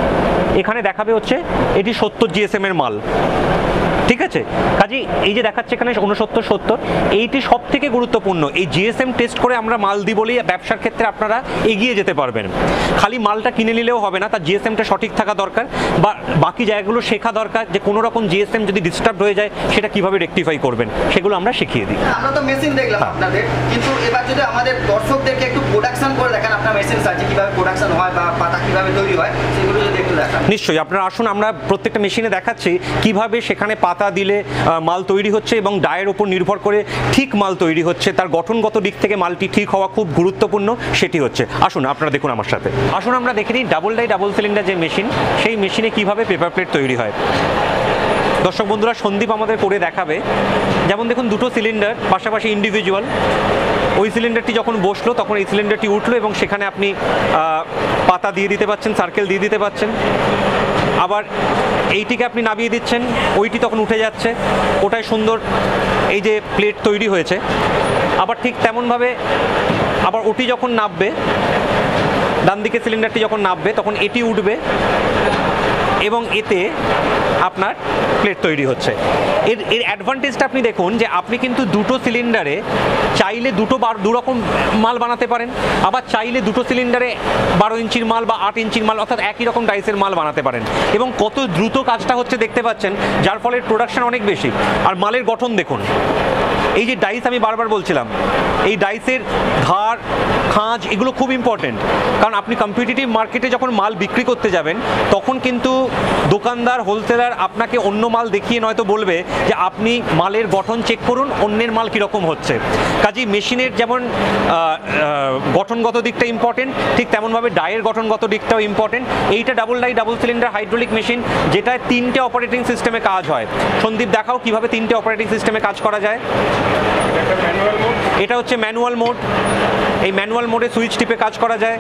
এখানে দেখাবে হচ্ছে এটি সত্তর জিএসএম এর মাল, ঠিক আছে। কাজে এই যে দেখাচ্ছে এখানে উনসত্তর সত্তর, এইটি সব থেকে গুরুত্বপূর্ণ। এই জিএসএম টেস্ট করে আমরা মাল দিই বলেই ব্যবসার ক্ষেত্রে আপনারা এগিয়ে যেতে পারবেন। খালি মালটা কিনে নিলেও হবে না, তার জিএসএমটা সঠিক থাকা দরকার, বা বাকি জায়গাগুলো শেখা দরকার যে কোনো রকম জিএসএম যদি ডিস্টার্ব হয়ে যায় সেটা কিভাবে রেকটিফাই করবেন, সেগুলো আমরা শিখিয়ে দিই। আমরা তো মেশিন দেখলাম আপনাদের, কিন্তু এবার যদি আমাদের দর্শকদেরকে একটু প্রোডাকশন করে দেখান, আপনার মেশিন সাহায্যে কিভাবে প্রোডাকশন হয় বা পাতা কিভাবে তৈরি হয় সেগুলো যদি একটু দেখান। নিশ্চয়ই, আপনারা আসুন, আমরা প্রত্যেকটা মেশিনে দেখাচ্ছি কিভাবে সেখানে পাতা পাতা দিলে মাল তৈরি হচ্ছে এবং ডায়ের ওপর নির্ভর করে ঠিক মাল তৈরি হচ্ছে, তার গঠনগত দিক থেকে মালটি ঠিক হওয়া খুব গুরুত্বপূর্ণ, সেটি হচ্ছে। আসুন আপনারা দেখুন আমার সাথে, আসুন আমরা দেখে নিই ডাবল ডাই ডাবল সিলিন্ডার যে মেশিন, সেই মেশিনে কিভাবে পেপার প্লেট তৈরি হয়। দর্শক বন্ধুরা, সন্দীপ আমাদের করে দেখাবে। যেমন দেখুন, দুটো সিলিন্ডার পাশাপাশি ইন্ডিভিজুয়াল। ওই সিলিন্ডারটি যখন বসলো তখন এই সিলিন্ডারটি উঠলো এবং সেখানে আপনি পাতা দিয়ে দিতে পারছেন, সার্কেল দিয়ে দিতে পারছেন। আবার এইটিকে আপনি নামিয়ে দিচ্ছেন, ওইটি তখন উঠে যাচ্ছে, ওটাই সুন্দর এই যে প্লেট তৈরি হয়েছে। আবার ঠিক তেমনভাবে আবার ওটি যখন নামবে, ডান দিকে সিলিন্ডারটি যখন নামবে তখন এটি উঠবে এবং এতে আপনার প্লেট তৈরি হচ্ছে। এর এর অ্যাডভান্টেজটা আপনি দেখুন যে আপনি কিন্তু দুটো সিলিন্ডারে চাইলে দুটো বার দু রকম মাল বানাতে পারেন, আবার চাইলে দুটো সিলিন্ডারে বারো ইঞ্চির মাল বা আট ইঞ্চির মাল অর্থাৎ একই রকম ডাইসের মাল বানাতে পারেন। এবং কত দ্রুত কাজটা হচ্ছে দেখতে পাচ্ছেন, যার ফলে প্রোডাকশন অনেক বেশি। আর মালের গঠন দেখুন, এই যে ডাইস আমি বারবার বলছিলাম, এই ডাইসের ধার খাঁজ এগুলো খুব ইম্পর্টেন্ট, কারণ আপনি কম্পিটিটিভ মার্কেটে যখন মাল বিক্রি করতে যাবেন তখন কিন্তু দোকানদার হোলসেলার আপনাকে অন্য মাল দেখিয়ে নয়তো বলবে যে আপনি মালের গঠন চেক করুন, অন্যের মাল কীরকম হচ্ছে। কাজেই মেশিনের যেমন গঠনগত দিকটা ইম্পর্টেন্ট, ঠিক তেমনভাবে ডাইয়ের গঠনগত দিকটাও ইম্পর্টেন্ট। এইটা double die double cylinder hydraulic machine, যেটা তিনটে অপারেটিং সিস্টেমে কাজ হয়। সন্দীপ দেখাও কিভাবে তিনটে অপারেটিং সিস্টেমে কাজ করা যায়। এটা হচ্ছে ম্যানুয়াল মোড, এই ম্যানুয়াল মোডে সুইচ টিপে কাজ করা যায়।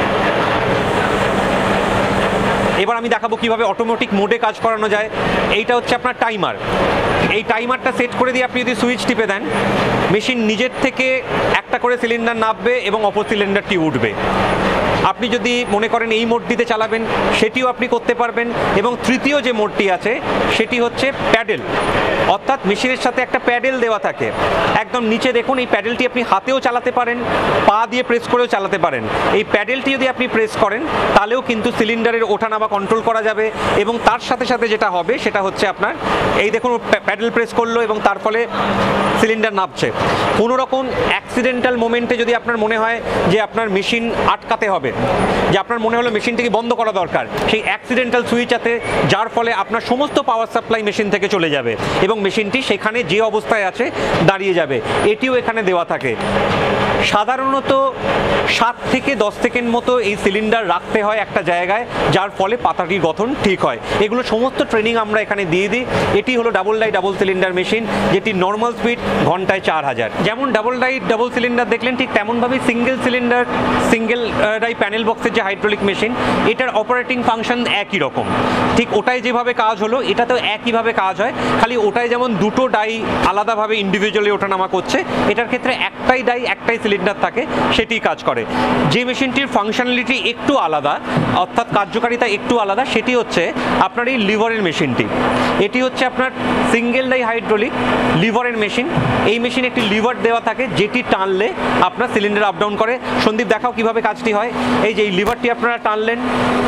এবার আমি দেখাবো কিভাবে অটোমেটিক মোডে কাজ করানো যায়। এইটা হচ্ছে আপনার টাইমার, এই টাইমারটা সেট করে দিয়ে আপনি যদি সুইচ টিপে দেন, মেশিন নিজের থেকে একটা করে সিলিন্ডার নামবে এবং অপর সিলিন্ডারটি উঠবে। আপনি যদি মনে করেন এই মোডটিতে চালাবেন, সেটিও আপনি করতে পারবেন। এবং তৃতীয় যে মোডটি আছে সেটি হচ্ছে প্যাডেল, অর্থাৎ মেশিনের সাথে একটা প্যাডেল দেওয়া থাকে। একদম নিচে দেখুন, এই প্যাডেলটি আপনি হাতেও চালাতে পারেন, পা দিয়ে প্রেস করেও চালাতে পারেন। এই প্যাডেলটি যদি আপনি প্রেস করেন তাহলেও কিন্তু সিলিন্ডারের ওঠানামা কন্ট্রোল করা যাবে। এবং তার সাথে সাথে যেটা হবে সেটা হচ্ছে আপনার এই দেখুন, প্যাডেল প্রেস করলো এবং তার ফলে সিলিন্ডার নামছে। কোনো রকম অ্যাক্সিডেন্টাল মোমেন্টে যদি আপনার মনে হয় যে আপনার মেশিন আটকাতে হবে, যে আপনার মনে হলো মেশিনটিকে বন্ধ করা দরকার, সেই অ্যাক্সিডেন্টাল সুইচ আছে, যার ফলে আপনার সমস্ত পাওয়ার সাপ্লাই মেশিন থেকে চলে যাবে এবং মেশিনটি সেখানে যে অবস্থায় আছে দাঁড়িয়ে যাবে। এটিও এখানে দেওয়া থাকে। সাধারণত সাত থেকে দশ সেকেন্ড মতো এই সিলিন্ডার রাখতে হয় একটা জায়গায়, যার ফলে পাতাটির গঠন ঠিক হয়। এগুলো সমস্ত ট্রেনিং আমরা এখানে দিয়ে দিই। এটি হলো double die double cylinder machine, যেটি নর্মাল স্পিড ঘন্টায় চার হাজার। যেমন ডাবল ডাই ডাবল সিলিন্ডার দেখলেন, ঠিক তেমনভাবেই single cylinder single die panel বক্সের যে হাইড্রোলিক মেশিন, এটার অপারেটিং ফাংশন একই রকম। ঠিক ওটাই যেভাবে কাজ হলো এটাতেও একইভাবে কাজ হয়, খালি ওটাই যেমন দুটো ডাই আলাদাভাবে ইন্ডিভিজুয়ালি ওঠানামা করছে, এটার ক্ষেত্রে একটাই ডাই একটাই সিলিন্ডার থাকে, সেটি কাজ করে। যে মেশিনটির ফাংশনালিটি একটু আলাদা, অর্থাৎ কার্যকারিতা একটু আলাদা, সেটি হচ্ছে আপনার এই লিভারের মেশিনটি। এটি হচ্ছে আপনার সিঙ্গেল ডাই হাইড্রোলিক লিভারের মেশিন। এই মেশিনে একটি লিভার দেওয়া থাকে, যেটি টানলে আপনার সিলিন্ডার আপ ডাউন করে। সন্দীপ দেখাও কিভাবে কাজটি হয়। এই যে এই লিভারটি আপনারা টানলেন,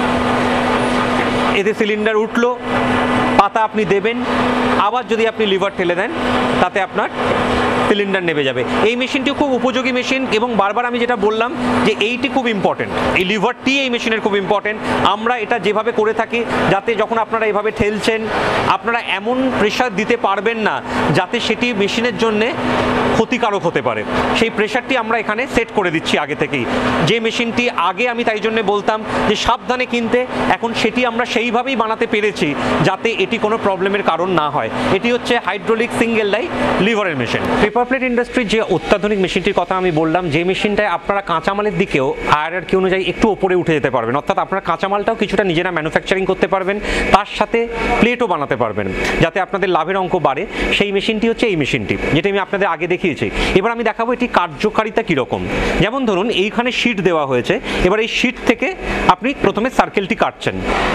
এতে সিলিন্ডার উঠলো, পাতা আপনি দেবেন, আবার যদি আপনি লিভার ঠেলে দেন তাতে আপনার সিলিন্ডার নেমে যাবে। এই মেশিনটি খুব উপযোগী মেশিন এবং বারবার আমি যেটা বললাম যে এইটি খুব ইম্পর্টেন্ট, এই লিভারটি এই মেশিনের খুব ইম্পর্টেন্ট। আমরা এটা যেভাবে করে থাকি, যাতে যখন আপনারা এভাবে ঠেলছেন আপনারা এমন প্রেশার দিতে পারবেন না যাতে সেটি মেশিনের জন্যে ক্ষতিকারক হতে পারে, সেই প্রেশারটি আমরা এখানে সেট করে দিচ্ছি আগে থেকেই। যে মেশিনটি আগে আমি তাই জন্য বলতাম যে সাবধানে কিনতে, এখন সেটি আমরা সেইভাবেই বানাতে পেরেছি যাতে এটি কোনো প্রবলেমের কারণ না হয়। এটি হচ্ছে হাইড্রোলিক সিঙ্গেল ডাই লিভারের মেশিন। পেপার প্লেট ইন্ডাস্ট্রির যে অত্যাধুনিক মেশিনটির কথা আমি বললাম, যে মেশিনটায় আপনারা কাঁচামালের দিকেও হায়ারার্কি অনুযায়ী একটু ওপরে উঠে যেতে পারবেন, অর্থাৎ আপনারা কাঁচামালটাও কিছুটা নিজেরা ম্যানুফ্যাকচারিং করতে পারবেন, তার সাথে প্লেটও বানাতে পারবেন যাতে আপনাদের লাভের অঙ্ক বাড়ে। সেই মেশিনটি হচ্ছে এই মেশিনটি, যেটা আমি আপনাদের আগে দেখিয়েছি। এবার আমি দেখাবো এটি কার্যকারিতা কীরকম। যেমন ধরুন এইখানে শীট দেওয়া হয়েছে, এবার এই শীট থেকে আপনি প্রথমে সার্কেলটি কাটছেন।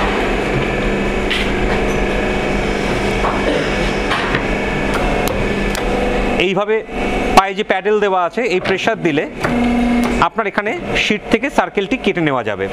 এইভাবে পায়ে যে প্যাডেল দেওয়া আছে, এই প্রেসার দিলে আপনার এখানে শীট থেকে সার্কেলটি কেটে নেওয়া যাবে।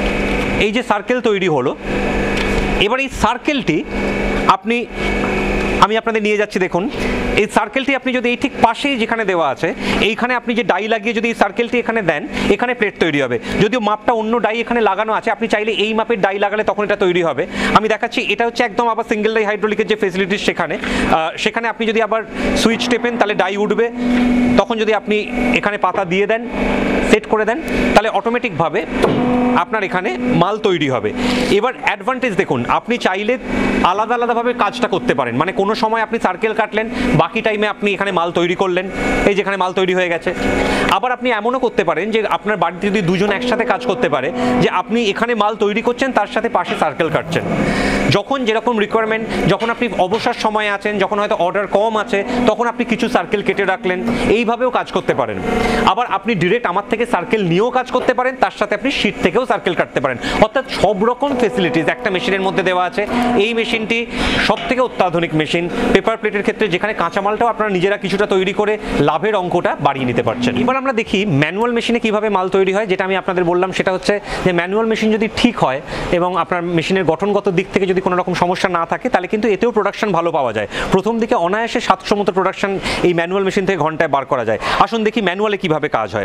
এই যে সার্কেল তৈরি হলো, এবার এই সার্কেলটি আপনি আমি আপনাদের নিয়ে যাচ্ছি। দেখুন এই সার্কেলটি আপনি যদি এই ঠিক পাশেই যেখানে দেওয়া আছে এইখানে আপনি যে ডাই লাগিয়ে যদি এই সার্কেলটি এখানে দেন, এখানে প্লেট তৈরি হবে। যদিও মাপটা অন্য ডাই এখানে লাগানো আছে, আপনি চাইলে এই মাপের ডাই লাগালে তখন এটা তৈরি হবে। আমি দেখাচ্ছি, এটা হচ্ছে একদম আবার সিঙ্গেল ডাই হাইড্রোলিকের যে ফেসিলিটিস সেখানে সেখানে আপনি যদি আবার সুইচ টেপেন তাহলে ডাই উঠবে। তখন যদি আপনি এখানে পাতা দিয়ে দেন, সেট করে দেন, তাহলে অটোমেটিকভাবে আপনার এখানে মাল তৈরি হবে। এবার অ্যাডভান্টেজ দেখুন, আপনি চাইলে আলাদা আলাদাভাবে কাজটা করতে পারেন। মানে কোনো সময় আপনি সার্কেল কাটলেন, বাকি টাইমে আপনি এখানে মাল তৈরি করলেন, এই যেখানে মাল তৈরি হয়ে গেছে। আবার আপনি এমনও করতে পারেন যে আপনার বাড়িতে যদি দুজন একসাথে কাজ করতে পারে, যে আপনি এখানে মাল তৈরি করছেন তার সাথে পাশে সার্কেল কাটছেন। যখন যেরকম রিকোয়ারমেন্ট, যখন আপনি অবসর সময়ে আছেন, যখন হয়তো অর্ডার কম আছে, তখন আপনি কিছু সার্কেল কেটে রাখলেন, এইভাবেও কাজ করতে পারেন। আবার আপনি ডিরেক্ট আমার থেকে সার্কেল নিয়েও কাজ করতে পারেন, তার সাথে আপনি শীট থেকেও সার্কেল কাটতে পারেন। অর্থাৎ সব রকম ফেসিলিটিস একটা মেশিনের মধ্যে দেওয়া আছে। এই মেশিনটি সব থেকে অত্যাধুনিক মেশিন পেপার প্লেটের ক্ষেত্রে, যেখানে কাঁচামালটাও আপনারা নিজেরা কিছুটা তৈরি করে লাভের অঙ্কটা বাড়িয়ে নিতে পারছেন। এবার আমরা দেখি ম্যানুয়াল মেশিনে কিভাবে মাল তৈরি হয়। যেটা আমি আপনাদের বললাম সেটা হচ্ছে যে ম্যানুয়াল মেশিন যদি ঠিক হয় এবং আপনার মেশিনের গঠনগত দিক থেকে যদি কোনো রকম সমস্যা না থাকে, তাহলে কিন্তু এতেও প্রোডাকশন ভালো পাওয়া যায়। প্রথম দিকে অনায়াসে সাতশো মতো প্রোডাকশন এই ম্যানুয়াল মেশিন থেকে ঘন্টায় বার করা যায়। আসুন দেখি ম্যানুয়ালে কিভাবে কাজ হয়।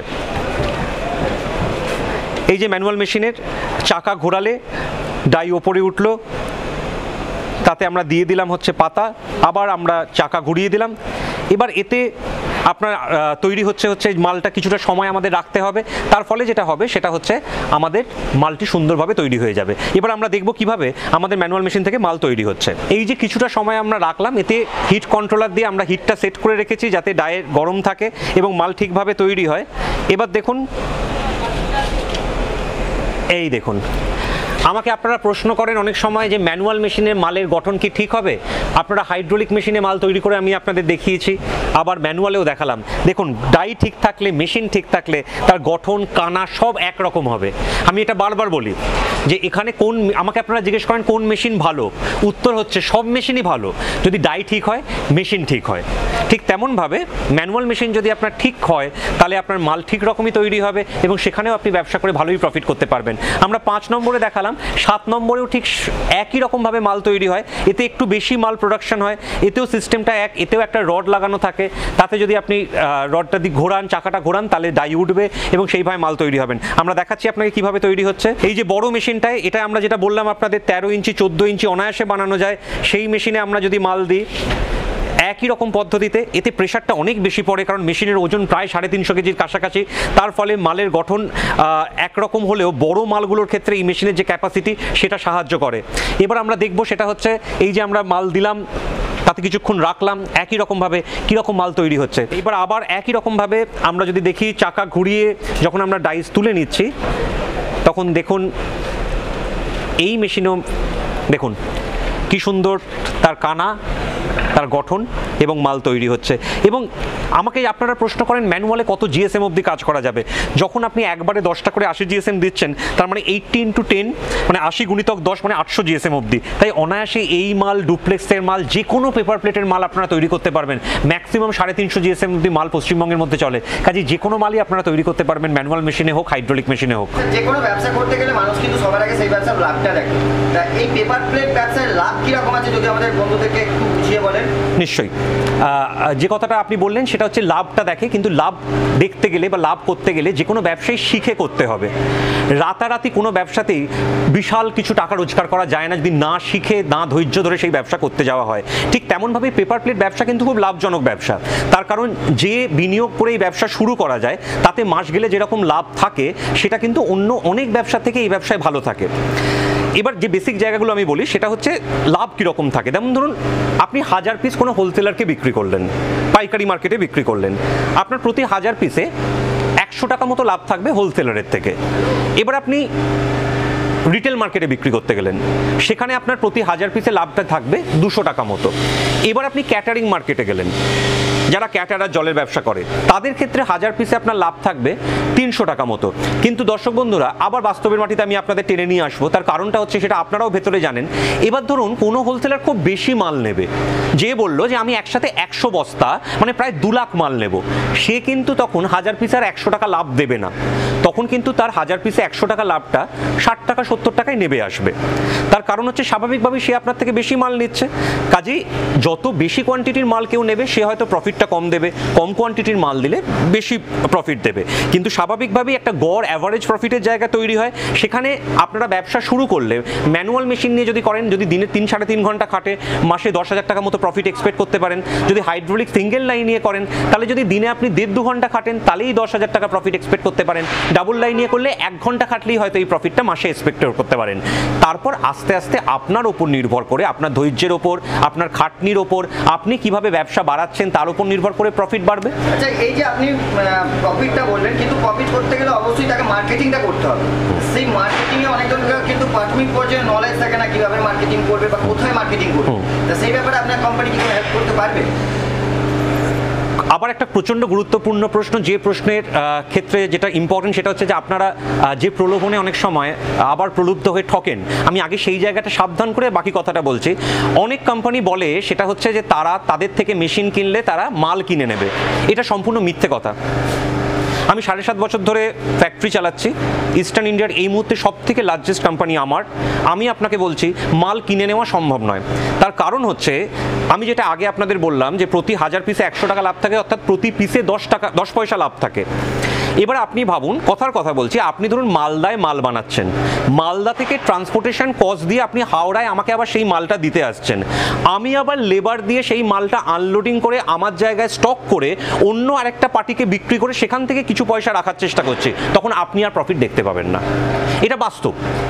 এই যে ম্যানুয়াল মেশিনের চাকা ঘোরালে ডাই ওপরে উঠলো, তাতে আমরা দিয়ে দিলাম হচ্ছে পাতা, আবার আমরা চাকা ঘুরিয়ে দিলাম। এবার এতে আপনার তৈরি হচ্ছে হচ্ছে মালটা কিছুটা সময় আমাদের রাখতে হবে, তার ফলে যেটা হবে সেটা হচ্ছে আমাদের মালটি সুন্দরভাবে তৈরি হয়ে যাবে। এবার আমরা দেখব কিভাবে আমাদের ম্যানুয়াল মেশিন থেকে মাল তৈরি হচ্ছে। এই যে কিছুটা সময় আমরা রাখলাম, এতে হিট কন্ট্রোলার দিয়ে আমরা হিটটা সেট করে রেখেছি যাতে ডায়ে গরম থাকে এবং মাল ঠিকভাবে তৈরি হয়। এবার দেখুন, এই দেখুন, আমাকে আপনারা প্রশ্ন করেন অনেক সময় যে ম্যানুয়াল মেশিনের মালের গঠন কি ঠিক হবে। আপনারা হাইড্রোলিক মেশিনে মাল তৈরি করে আমি আপনাদের দেখিয়েছি, আবার ম্যানুয়ালেও দেখালাম। দেখুন, ডাই ঠিক থাকলে, মেশিন ঠিক থাকলে তার গঠন কানা সব একরকম হবে। আমি এটা বারবার বলি যে এখানে কোন, আমাকে আপনারা জিজ্ঞেস করেন কোন মেশিন ভালো, উত্তর হচ্ছে সব মেশিনই ভালো যদি ডাই ঠিক হয়, মেশিন ঠিক হয়। ঠিক তেমনভাবে ম্যানুয়াল মেশিন যদি আপনার ঠিক হয়, তাহলে আপনার মাল ঠিক রকমই তৈরি হবে এবং সেখানেও আপনি ব্যবসা করে ভালোই প্রফিট করতে পারবেন। আমরা পাঁচ নম্বরে দেখালাম, সাত নম্বরেও ঠিক একই রকমভাবে মাল তৈরি হয়। এতে একটু বেশি মাল প্রোডাকশন হয়, এতেও সিস্টেমটা এক, এতেও একটা রড লাগানো থাকে, তাতে যদি আপনি রডটা দিয়ে ঘোরান, চাকাটা ঘোরান, তাহলে ডাই উঠবে এবং সেইভাবে মাল তৈরি হবেন। আমরা দেখাচ্ছি আপনাকে কিভাবে তৈরি হচ্ছে। এই যে বড় মেশিনটায়, এটা আমরা যেটা বললাম আপনাদের তেরো ইঞ্চি চোদ্দো ইঞ্চি অনায়াসে বানানো যায়, সেই মেশিনে আমরা যদি মাল দিই একই রকম পদ্ধতিতে, এতে প্রেশারটা অনেক বেশি পড়ে, কারণ মেশিনের ওজন প্রায় সাড়ে তিনশো কেজির কাছাকাছি। তার ফলে মালের গঠন একরকম হলেও বড় মালগুলোর ক্ষেত্রে এই মেশিনের যে ক্যাপাসিটি সেটা সাহায্য করে। এবার আমরা দেখব সেটা হচ্ছে, এই যে আমরা মাল দিলাম, তাতে কিছুক্ষণ রাখলাম, একই রকমভাবে কীরকম মাল তৈরি হচ্ছে। এবার আবার একই রকমভাবে আমরা যদি দেখি, চাকা ঘুরিয়ে যখন আমরা ডাইস তুলে নিচ্ছি, তখন দেখুন এই মেশিনও দেখুন কি সুন্দর তার কানা, তার গঠন এবং মাল তৈরি হচ্ছে। এবং আমাকে আপনারা প্রশ্ন করেন ম্যানুয়ালে কত জিএসএম অবধি কাজ করা যাবে। যখন আপনি একবারে দশটা করে আশি জিএসএম দিচ্ছেন, তার মানে এইটটি ইন্টু টেন মানে আশি গুণিতক দশ মানে আটশো জিএসএম অবধি। তাই অনায়াসে এই মাল, ডুপ্লেক্সের মাল, যে কোনো পেপার প্লেটের মাল আপনারা তৈরি করতে পারবেন। ম্যাক্সিমাম সাড়ে তিনশো জিএসএম অবধি মাল পশ্চিমবঙ্গের মধ্যে চলে, কাজে যে কোনো মালই আপনারা তৈরি করতে পারবেন, ম্যানুয়াল মেশিনে হোক, হাইড্রোলিক মেশিনে হোক। যে কোনো ব্যবসা করতে গেলে মানুষ কিন্তু সবার আগে সেই ব্যবসার লাভটা দেখে। তা এই পেপার প্লেট ব্যবসার লাভ কীরকম আছে যদি আমাদের বন্ধুদেরকে একটু বুঝিয়ে বলেন। নিশ্চয়ই, যে কথাটা আপনি বললেন সেটা হচ্ছে লাভটা দেখে, কিন্তু লাভ দেখতে গেলে বা লাভ করতে গেলে যে কোনো ব্যবসায় শিখে করতে হবে। রাতারাতি কোনো ব্যবসাতেই বিশাল কিছু টাকা রোজগার করা যায় না যদি না শিখে, না ধৈর্য ধরে সেই ব্যবসা করতে যাওয়া হয়। ঠিক তেমনভাবে পেপার প্লেট ব্যবসা কিন্তু খুব লাভজনক ব্যবসা। তার কারণ যে বিনিয়োগ করে এই ব্যবসা শুরু করা যায়, তাতে মাস গেলে যেরকম লাভ থাকে, সেটা কিন্তু অন্য অনেক ব্যবসা থেকে এই ব্যবসায় ভালো থাকে। এবার যে বেসিক জায়গাগুলো আমি বলি সেটা হচ্ছে লাভ কীরকম থাকে। যেমন ধরুন, আপনি হাজার পিস কোনো হোলসেলারকে বিক্রি করলেন, পাইকারি মার্কেটে বিক্রি করলেন, আপনার প্রতি হাজার পিসে একশো টাকা মতো লাভ থাকবে হোলসেলারের থেকে। এবার আপনি রিটেল মার্কেটে বিক্রি করতে গেলেন, সেখানে আপনার প্রতি হাজার পিসে লাভটা থাকবে দুশো টাকা মতো। এবার আপনি ক্যাটারিং মার্কেটে গেলেন, যারা ক্যাটারার জলের ব্যবসা করে, তাদের ক্ষেত্রে হাজার পিসে আপনার লাভ থাকবে তিনশো টাকা মতো। কিন্তু দর্শক বন্ধুরা, আবার বাস্তবের মাটিতে আমি আপনাদের টেনে নিয়ে আসবো, তার কারণটা হচ্ছে সেটা আপনারাও ভেতরে জানেন। এবার ধরুন কোনো হোলসেলার খুব বেশি মাল নেবে, যে বললো যে আমি একসাথে একশো বস্তা মানে প্রায় দু লাখ মাল নেব, সে কিন্তু তখন হাজার পিসে আর একশো টাকা লাভ দেবে না, তখন কিন্তু তার হাজার পিসে একশো টাকা লাভটা ষাট টাকা সত্তর টাকায় নেবে আসবে। তার কারণ হচ্ছে স্বাভাবিকভাবেই সে আপনার থেকে বেশি মাল নিচ্ছে, কাজেই যত বেশি কোয়ান্টিটির মাল কেউ নেবে সে হয়তো প্রফিটটা কম দেবে, কম কোয়ান্টিটির মাল দিলে বেশি প্রফিট দেবে। কিন্তু স্বাভাবিকভাবেই একটা গড় অ্যাভারেজ প্রফিটের জায়গা তৈরি হয়। সেখানে আপনারা ব্যবসা শুরু করলে ম্যানুয়াল মেশিন নিয়ে যদি করেন, যদি দিনে তিন সাড়ে তিন ঘন্টা খাটে, মাসে দশ হাজার টাকা মতো প্রফিট এক্সপেক্ট করতে পারেন। যদি হাইড্রোলিক সিঙ্গেল লাইন নিয়ে করেন, তাহলে যদি দিনে আপনি দেড় দু ঘন্টা খাটেন, তাহলেই দশ হাজার টাকা প্রফিট এক্সপেক্ট করতে পারেন। ডাবল লাইন নিয়ে করলে এক ঘন্টা খাটলেই হয়তো এই প্রফিটটা মাসে এক্সপেক্ট করতে পারেন। তারপর আস্তে আস্তে আপনার ওপর নির্ভর করে, আপনার ধৈর্যের ওপর, আপনার খাটনির ওপর, আপনি কিভাবে ব্যবসা বাড়াচ্ছেন তার উপর নির্ভর করে প্রফিট বাড়বে। আচ্ছা, এই যে আপনি প্রফিটটা বললেন, কিন্তু প্রফিট করতে গেলে অবশ্যই তাকে মার্কেটিংটা করতে হবে। সেই মার্কেটিংয়ে অনেক জনের কিন্তু প্রাথমিক পর্যায়ে নলেজ থাকে না কিভাবে মার্কেটিং করবে বা কোথায় মার্কেটিং করবে। তা সেই ব্যাপারে আপনার কোম্পানি কি হেল্প করতে পারবে? আবার একটা প্রচণ্ড গুরুত্বপূর্ণ প্রশ্ন, যে প্রশ্নের ক্ষেত্রে যেটা ইম্পর্টেন্ট সেটা হচ্ছে যে আপনারা যে প্রলোভনে অনেক সময় আবার প্রলুব্ধ হয়ে ঠকেন। আমি আগে সেই জায়গাটা সাবধান করে বাকি কথাটা বলছি। অনেক কোম্পানি বলে সেটা হচ্ছে যে তারা তাদের থেকে মেশিন কিনলে তারা মাল কিনে নেবে, এটা সম্পূর্ণ মিথ্যে কথা। আমি সাড়ে সাত বছর ধরে ফ্যাক্টরি চালাচ্ছি, ইস্টার্ন ইন্ডিয়ার এই মুহূর্তে সব থেকে লার্জেস্ট কোম্পানি আমার। আমি আপনাকে বলছি মাল কিনে নেওয়া সম্ভব নয়। তার কারণ হচ্ছে আমি যেটা আগে আপনাদের বললাম যে প্রতি হাজার পিসে একশো টাকা লাভ থাকে, অর্থাৎ প্রতি পিসে দশ টাকা দশ পয়সা লাভ থাকে। এবার আপনি ভাবুন, কথার কথা বলছি, আপনি ধরুন মালদায় মাল বানাচ্ছেন, মালদা থেকে ট্রান্সপোর্টেশন কস্ট দিয়ে আপনি হাওড়ায় আমাকে আবার সেই মালটা দিতে আসছেন, আমি আবার লেবার দিয়ে সেই মালটা আনলোডিং করে আমার জায়গায় স্টক করে অন্য আরেকটা পার্টিকে বিক্রি করে সেখান থেকে কিছু পয়সা রাখার চেষ্টা করছি, তখন আপনি আর প্রফিট দেখতে পাবেন না। এটা বাস্তব।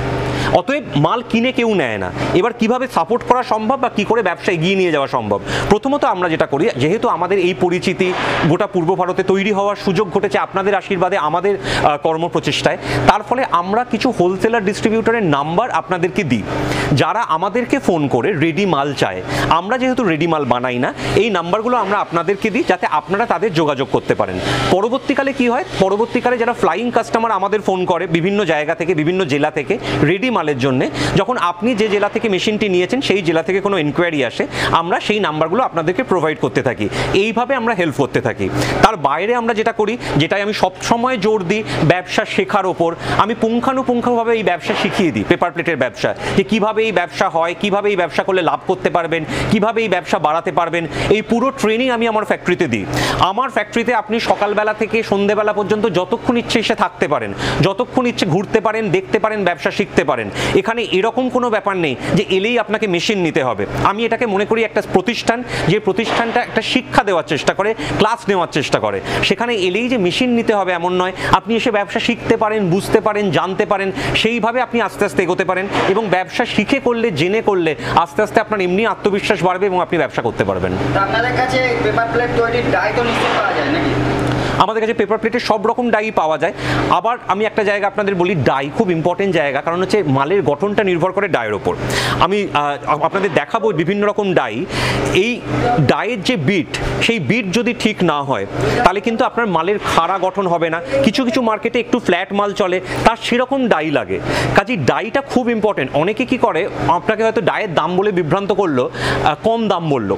অতএব মাল কিনে কেউ নেয় না। এবার কিভাবে সাপোর্ট করা সম্ভব বা কি করে ব্যবসা এগিয়ে নিয়ে যাওয়া সম্ভব? প্রথমত আমরা যেটা করি, যেহেতু আমাদের এই পরিচিতি গোটা পূর্ব ভারতে তৈরি হওয়ার সুযোগ ঘটেছে আপনাদের আশীর্বাদে, আমাদের কর্মপ্রচেষ্টায়, তার ফলে আমরা কিছু হোলসেলার ডিস্ট্রিবিউটরের নাম্বার আপনাদেরকে দিই, যারা আমাদেরকে ফোন করে রেডি মাল চায়। আমরা যেহেতু রেডি মাল বানাই না, এই নাম্বারগুলো আমরা আপনাদেরকে দিই যাতে আপনারা তাদের যোগাযোগ করতে পারেন। পরবর্তীকালে কি হয়, পরবর্তীকালে যারা ফ্লাইং কাস্টমার আমাদের ফোন করে বিভিন্ন জায়গা থেকে, বিভিন্ন জেলা থেকে রেডি মালের জন্য, যখন আপনি যে জেলা থেকে মেশিনটি নিয়েছেন সেই জেলা থেকে কোনো ইনকোয়ারি আসে, আমরা সেই নাম্বারগুলো আপনাদেরকে প্রোভাইড করতে থাকি। এইভাবে আমরা হেল্প করতে থাকি। তার বাইরে আমরা যেটা করি, যেটাই আমি সবসময় জোর দিই, ব্যবসা শেখার ওপর। আমি পুঙ্খানুপুঙ্খভাবে এই ব্যবসা শিখিয়ে দিই, পেপার প্লেটের ব্যবসা, যে কীভাবে এই ব্যবসা হয়, কীভাবে এই ব্যবসা করলে লাভ করতে পারবেন, কীভাবে এই ব্যবসা বাড়াতে পারবেন, এই পুরো ট্রেনিং আমি আমার ফ্যাক্টরিতে দিই। আমার ফ্যাক্টরিতে আপনি সকালবেলা থেকে সন্ধ্যেবেলা পর্যন্ত যতক্ষণ ইচ্ছে এসে থাকতে পারেন, যতক্ষণ ইচ্ছে ঘুরতে পারেন, দেখতে পারেন, ব্যবসা শিখতে পারেন। এখানে এরকম কোনো ব্যাপার নেই যে এলেই আপনাকে মেশিন নিতে হবে। আমি এটাকে মনে করি একটা প্রতিষ্ঠান, যে প্রতিষ্ঠানটা একটা শিক্ষা দেওয়ার চেষ্টা করে, ক্লাস নেওয়ার চেষ্টা করে। সেখানে এলেই যে মেশিন নিতে হবে এমন নয়, আপনি এসে ব্যবসা শিখতে পারেন, বুঝতে পারেন, জানতে পারেন, সেইভাবে আপনি আস্তে আস্তে এগোতে পারেন। এবং ব্যবসা শিখে করলে, জেনে করলে আস্তে আস্তে আপনার এমনি আত্মবিশ্বাস বাড়বে এবং আপনি ব্যবসা করতে পারবেন। আপনাদের কাছে পেপার প্লেট তৈরির ডাই তো নিশ্চয়ই পাওয়া যায় নাকি? আমাদের কাছে পেপার প্লেটের সব রকম ডাই পাওয়া যায়। আবার আমি একটা জায়গা আপনাদের বলি, ডাই খুব ইম্পর্টেন্ট জায়গা, কারণ হচ্ছে মালের গঠনটা নির্ভর করে ডাইয়ের ওপর। আমি আপনাদের দেখাবো বিভিন্ন রকম ডাই। এই ডাইয়ের যে বিট, সেই বিট যদি ঠিক না হয় তাহলে কিন্তু আপনার মালের খাড়া গঠন হবে না। কিছু কিছু মার্কেটে একটু ফ্ল্যাট মাল চলে, তার সেরকম ডাই লাগে। কাজেই ডাইটা খুব ইম্পর্টেন্ট। অনেকে কি করে, আপনাকে হয়তো ডাইয়ের দাম বলে বিভ্রান্ত করলো, কম দাম বললো,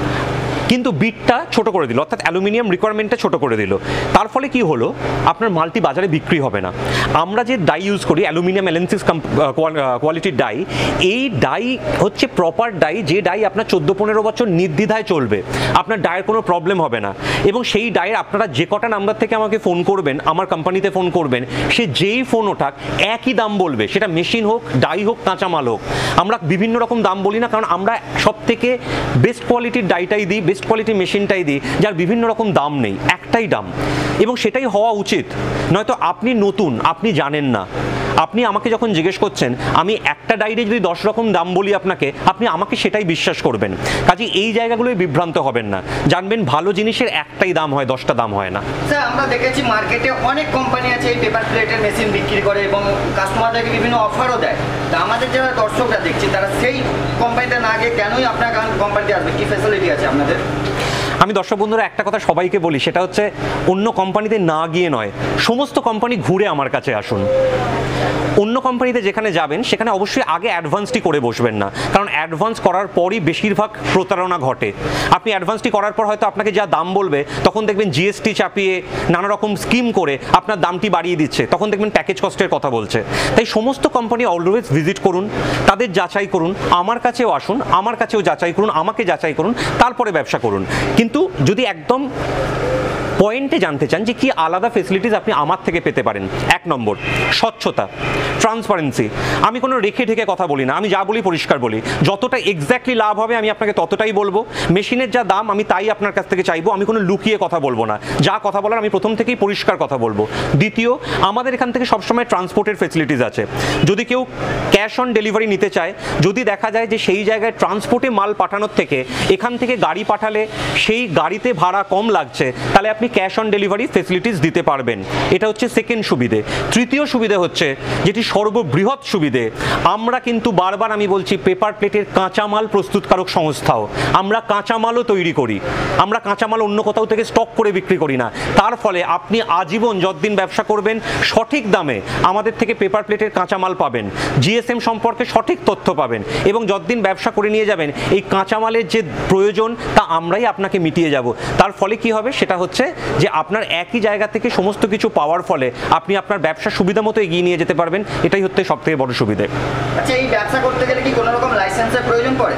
কিন্তু বিটটা ছোট করে দিল, অর্থাৎ অ্যালুমিনিয়াম রিকোয়ারমেন্টটা ছোট করে দিল। তার ফলে কি হলো, আপনার মালটি বাজারে বিক্রি হবে না। আমরা যে ডাই ইউজ করি, অ্যালুমিনিয়াম এলেন্সিস কোয়ালিটির ডাই, এই ডাই হচ্ছে প্রপার ডাই, যে ডাই আপনার চোদ্দো পনেরো বছর নির্দ্বিধায় চলবে, আপনার ডায়ের কোনো প্রবলেম হবে না। এবং সেই ডায়ের আপনারা যে কটা নাম্বার থেকে আমাকে ফোন করবেন, আমার কোম্পানিতে ফোন করবেন, সে যেই ফোন ওঠাক একই দাম বলবে, সেটা মেশিন হোক, ডাই হোক, কাঁচামাল হোক। আমরা বিভিন্ন রকম দাম বলি না, কারণ আমরা সব থেকে বেস্ট কোয়ালিটির ডাইটাই দিই, বেস্ট কোয়ালিটি মেশিনটাই দিই, যার বিভিন্ন রকম দাম নেই, একটাই দাম। এবং সেটাই হওয়া উচিত। নয়তো আপনি নতুন, আপনি জানেন না, আপনি আমাকে যখন জিজ্ঞেস করছেন, আমি একটা ডাইরে যদি দশ রকম দাম বলি আপনাকে, আপনি আমাকে সেটাই বিশ্বাস করবেন। কাজে এই জায়গাগুলোই বিভ্রান্ত হবেন না। জানবেন ভালো জিনিসের একটাই দাম হয়, দশটা দাম হয় না। স্যার, আমরা দেখেছি মার্কেটে অনেক কোম্পানি আছে এই পেপার প্লেটের মেশিন বিক্রি করে এবং কাস্টমারদেরকে বিভিন্ন অফারও দেয়। তা আমাদের যারা দর্শকরা দেখছে তারা সেই কোম্পানিতে না গিয়ে কেনই আপনার কোম্পানিতে আসবে, কি ফ্যাসিলিটি আছে আপনাদের? আমি দর্শক বন্ধুরা একটা কথা সবাইকে বলি, সেটা হচ্ছে অন্য কোম্পানিতে না গিয়ে নয়, সমস্ত কোম্পানি ঘুরে আমার কাছে আসুন। অন্য কোম্পানিতে যেখানে যাবেন সেখানে অবশ্যই আগে অ্যাডভান্সটি করে বসবেন না, কারণ অ্যাডভান্স করার পরই বেশিরভাগ প্রতারণা ঘটে। আপনি অ্যাডভান্সটি করার পর হয়তো আপনাকে যা দাম বলবে তখন দেখবেন জিএসটি চাপিয়ে নানা রকম স্কিম করে আপনার দামটি বাড়িয়ে দিচ্ছে, তখন দেখবেন প্যাকেজ কস্টের কথা বলছে। তাই সমস্ত কোম্পানি অলওয়েজ ভিজিট করুন, তাদের যাচাই করুন, আমার কাছেও আসুন, আমার কাছেও যাচাই করুন, আমাকে যাচাই করুন, তারপরে ব্যবসা করুন। কিন্তু যদি একদম পয়েন্টে জানতে চান যে কি আলাদা ফেসিলিটিস আপনি আমার থেকে পেতে পারেন, এক নম্বর স্বচ্ছতা, ট্রান্সপারেন্সি। আমি কোনো রেখে ঢেকে কথা বলি না, আমি যা বলি পরিষ্কার বলি। যতটা এক্স্যাক্টলি লাভ হবে আমি আপনাকে ততটাই বলবো। মেশিনের যা দাম আমি তাই আপনার কাছ থেকে চাইবো, আমি কোনো লুকিয়ে কথা বলবো না। যা কথা বলার আমি প্রথম থেকেই পরিষ্কার কথা বলবো। দ্বিতীয়, আমাদের এখান থেকে সবসময় ট্রান্সপোর্টের ফেসিলিটিস আছে। যদি কেউ ক্যাশ অন ডেলিভারি নিতে চায়, যদি দেখা যায় যে সেই জায়গায় ট্রান্সপোর্টে মাল পাঠানোর থেকে এখান থেকে গাড়ি পাঠালে সেই গাড়িতে ভাড়া কম লাগছে, তাহলে আপনি ক্যাশ অন ডেলিভারি ফেসিলিটিস দিতে পারবেন। এটা হচ্ছে সেকেন্ড সুবিধে। তৃতীয় সুবিধে হচ্ছে, যেটি সর্ববৃহৎ সুবিধে, আমরা কিন্তু বারবার আমি বলছি পেপার প্লেটের কাঁচামাল প্রস্তুতকারক সংস্থাও, আমরা কাঁচামালও তৈরি করি। আমরা কাঁচামাল অন্য কোথাও থেকে স্টক করে বিক্রি করি না। তার ফলে আপনি আজীবন যতদিন ব্যবসা করবেন সঠিক দামে আমাদের থেকে পেপার প্লেটের কাঁচামাল পাবেন, জিএসএম সম্পর্কে সঠিক তথ্য পাবেন, এবং যতদিন ব্যবসা করে নিয়ে যাবেন এই কাঁচামালের যে প্রয়োজন তা আমরাই আপনাকে মিটিয়ে যাব। তার ফলে কি হবে সেটা হচ্ছে যে আপনার একই জায়গা থেকে সমস্ত কিছু পাওয়ার ফলে আপনি আপনার ব্যবসা সুবিধা মতো এগিয়ে নিয়ে যেতে পারবেন। এটাই হচ্ছে সবথেকে বড় সুবিধে। আচ্ছা, এই ব্যবসা করতে গেলে কি কোনো রকম লাইসেন্সের প্রয়োজন পড়ে?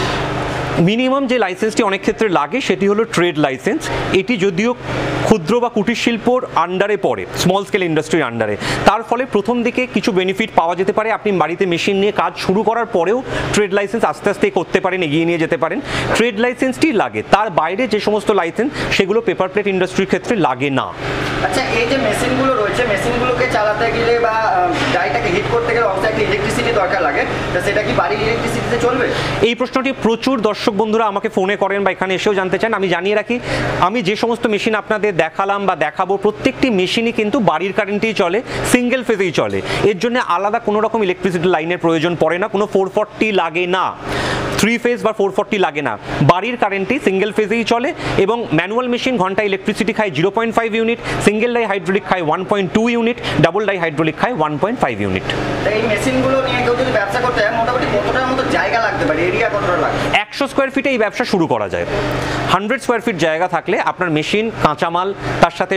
মিনিমাম যে লাইসেন্সটি অনেক ক্ষেত্রে লাগে সেটি হলো ট্রেড লাইসেন্স। এটি যদিও ক্ষুদ্র বা কুটির শিল্পর আন্ডারে পড়ে, স্মল স্কেল ইন্ডাস্ট্রির আন্ডারে, তার ফলে প্রথম দিকে কিছু বেনিফিট পাওয়া যেতে পারে। আপনি বাড়িতে মেশিন নিয়ে কাজ শুরু করার পরেও ট্রেড লাইসেন্স আস্তে আস্তে করতে পারেন, এগিয়ে নিয়ে যেতে পারেন। ট্রেড লাইসেন্সটি লাগে, তার বাইরে যে সমস্ত লাইসেন্স সেগুলো পেপার প্লেট ইন্ডাস্ট্রির ক্ষেত্রে লাগে না। আচ্ছা, এই যে মেশিনগুলো রয়েছে, মেশিনগুলোকে চালাতে গেলে বা গাড়িটাকে হিট করতে গেলে অবশ্যই একটা ইলেকট্রিসিটি দরকার লাগে, তো সেটা কি বাড়ির ইলেকট্রিসিটিতে চলবে? এই প্রশ্নটি প্রচুর দর্শক বন্ধুরা আমাকে ফোনে করেন বা এখানে এসেও জানতে চান। আমি জানিয়ে রাখি, আমি যে সমস্ত মেশিন আপনাদের দেখালাম বা দেখাবো প্রত্যেকটি মেশিনই কিন্তু বাড়ির কারেন্টেই চলে, সিঙ্গেল ফেজেই চলে। এর জন্য আলাদা কোনো রকম ইলেকট্রিসিটি লাইনের প্রয়োজন পড়ে না, কোনো ফোর ফর্টি লাগে না, থ্রি ফেজ বা ফোর ফর্টি লাগে না। বাড়ির কারেন্টেই সিঙ্গেল ফেজেই চলে, এবং ম্যানুয়াল মেশিন ঘন্টা ইলেকট্রিসিটি খায় zero point five unit, single die hydraulic খায় one point two unit, double die hydraulic খায় ওয়ান পয়েন্ট ফাইভ ইউনিট। এই মেশিনগুলো নিয়ে কেউ যদি ব্যবসা করতে হয় মোটামুটি কতটার মতো জায়গা লাগতে পারে, এরিয়া কতটা লাগবে? একশো স্কোয়ার ফিটে এই ব্যবসা শুরু করা যায়। হান্ড্রেড স্কোয়ার ফিট জায়গা থাকলে আপনার মেশিন, কাঁচামাল, তার সাথে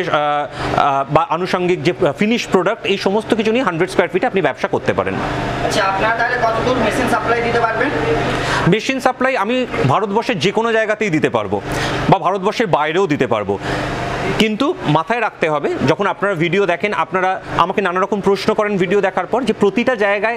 বা আনুষঙ্গিক যে ফিনিশ প্রোডাক্ট, এই সমস্ত কিছু নিয়ে হান্ড্রেড স্কোয়ার ফিটে আপনি ব্যবসা করতে পারেন। আচ্ছা, আপনারা তাহলে কতদূর মেশিন সাপ্লাই দিতে পারবেন? মেশিন সাপ্লাই আমি ভারতবর্ষের যে কোনো জায়গাতেই দিতে পারবো, বা ভারতবর্ষের বাইরেও দিতে পারবো। কিন্তু মাথায় রাখতে হবে, যখন আপনারা ভিডিও দেখেন, আপনারা আমাকে নানা রকম প্রশ্ন করেন ভিডিও দেখার পর, যে প্রতিটা জায়গায়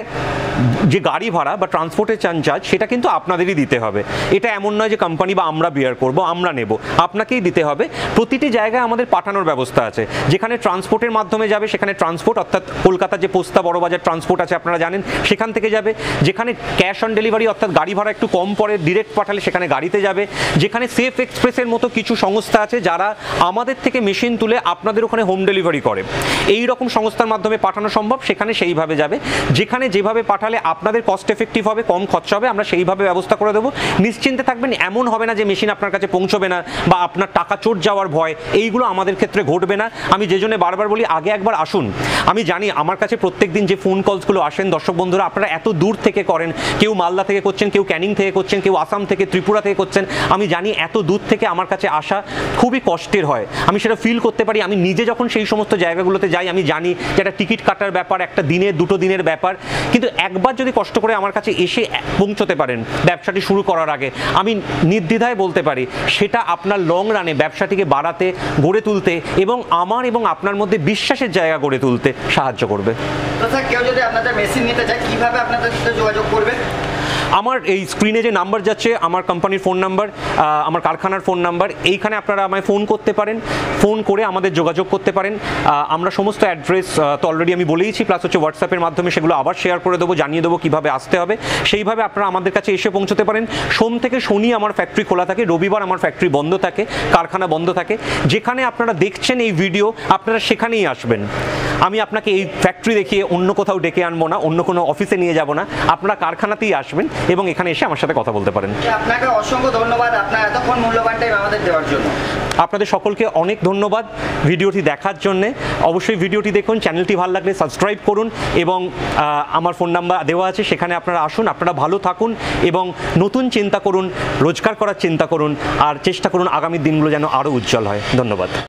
যে গাড়ি ভাড়া বা ট্রান্সপোর্টের চার্জ সেটা কিন্তু আপনাদেরই দিতে হবে। এটা এমন নয় যে কোম্পানি বা আমরা বিয়ার করব, আমরা নেব, আপনাকেই দিতে হবে। প্রতিটি জায়গায় আমাদের পাঠানোর ব্যবস্থা আছে। যেখানে ট্রান্সপোর্টের মাধ্যমে যাবে সেখানে ট্রান্সপোর্ট, অর্থাৎ কলকাতার যে পোস্তা বড়বাজার ট্রান্সপোর্ট আছে আপনারা জানেন, সেখান থেকে যাবে। যেখানে ক্যাশ অন ডেলিভারি অর্থাৎ গাড়ি ভাড়া একটু কম পড়ে, ডিরেক্ট পাঠালে সেখানে গাড়িতে যাবে। যেখানে সেফ এক্সপ্রেসের মতো কিছু সংস্থা আছে যারা আমাদের থেকে মেশিন তুলে আপনাদের ওখানে হোম ডেলিভারি করে, এই রকম সংস্থার মাধ্যমে পাঠানো সম্ভব, সেখানে সেইভাবে যাবে। যেখানে যেভাবে পাঠালে আপনাদের কস্ট এফেক্টিভ হবে, কম খরচা হবে, আমরা সেইভাবে ব্যবস্থা করে দেবো। নিশ্চিন্তে থাকবেন, এমন হবে না যে মেশিন আপনার কাছে পৌঁছবে না বা আপনার টাকা চোট যাওয়ার ভয়, এইগুলো আমাদের ক্ষেত্রে ঘটবে না। আমি যে জন্য বারবার বলি, আগে একবার আসুন। আমি জানি আমার কাছে প্রত্যেক দিন যে ফোন কলসগুলো আসেন দর্শক বন্ধুরা, আপনারা এত দূর থেকে করেন, কেউ মালদা থেকে করছেন, কেউ ক্যানিং থেকে করছেন, কেউ আসাম থেকে, ত্রিপুরা থেকে করছেন। আমি জানি এত দূর থেকে আমার কাছে আসা খুবই কষ্টের হয়, আমি সেটা ফিল করতে পারি। আমি নিজে যখন সেই সমস্ত জায়গাগুলোতে যাই আমি জানি যে একটা টিকিট কাটার ব্যাপার, একটা দিনের দুটো দিনের ব্যাপার। কিন্তু একবার যদি কষ্ট করে আমার কাছে এসে পৌঁছতে পারেন ব্যবসাটি শুরু করার আগে, আমি নির্দ্বিধায় বলতে পারি সেটা আপনার লং রানে ব্যবসাটিকে বাড়াতে, গড়ে তুলতে এবং আমার এবং আপনার মধ্যে বিশ্বাসের জায়গা গড়ে তুলতে সাহায্য করবে। তো স্যার, কেউ যদি আপনাদের মেশিন নিতে চায় কিভাবে আপনাদের সাথে যোগাযোগ করবে? আমার এই স্ক্রিনে যে নাম্বার যাচ্ছে, আমার কোম্পানির ফোন নাম্বার, আমার কারখানার ফোন নাম্বার, এইখানে আপনারা আমায় ফোন করতে পারেন, ফোন করে আমাদের যোগাযোগ করতে পারেন। আমরা সমস্ত অ্যাড্রেস তো অলরেডি আমি বলেইছি, প্লাস হচ্ছে হোয়াটসঅ্যাপের মাধ্যমে সেগুলো আবার শেয়ার করে দেবো, জানিয়ে দেবো কীভাবে আসতে হবে। সেইভাবে আপনারা আমাদের কাছে এসে পৌঁছতে পারেন। সোম থেকে শনি আমার ফ্যাক্টরি খোলা থাকে, রবিবার আমার ফ্যাক্টরি বন্ধ থাকে, কারখানা বন্ধ থাকে। যেখানে আপনারা দেখছেন এই ভিডিও আপনারা সেখানেই আসবেন। আমি আপনাকে এই ফ্যাক্টরি দেখিয়ে অন্য কোথাও ডেকে আনবো না, অন্য কোনো অফিসে নিয়ে যাব না, আপনারা কারখানাতেই আসবেন এবং এখানে এসে আমার সাথে কথা বলতে পারেন। আপনাকে অসংখ্য ধন্যবাদ আপনার এতক্ষণ মূল্যবান টাইম আমাদের দেওয়ার জন্য। আপনাদের সকলকে অনেক ধন্যবাদ ভিডিওটি দেখার জন্যে। অবশ্যই ভিডিওটি দেখুন, চ্যানেলটি ভালো লাগলে সাবস্ক্রাইব করুন এবং আমার ফোন নাম্বার দেওয়া আছে, সেখানে আপনারা আসুন। আপনারা ভালো থাকুন এবং নতুন চিন্তা করুন, রোজগার করার চিন্তা করুন, আর চেষ্টা করুন আগামী দিনগুলো যেন আরও উজ্জ্বল হয়। ধন্যবাদ।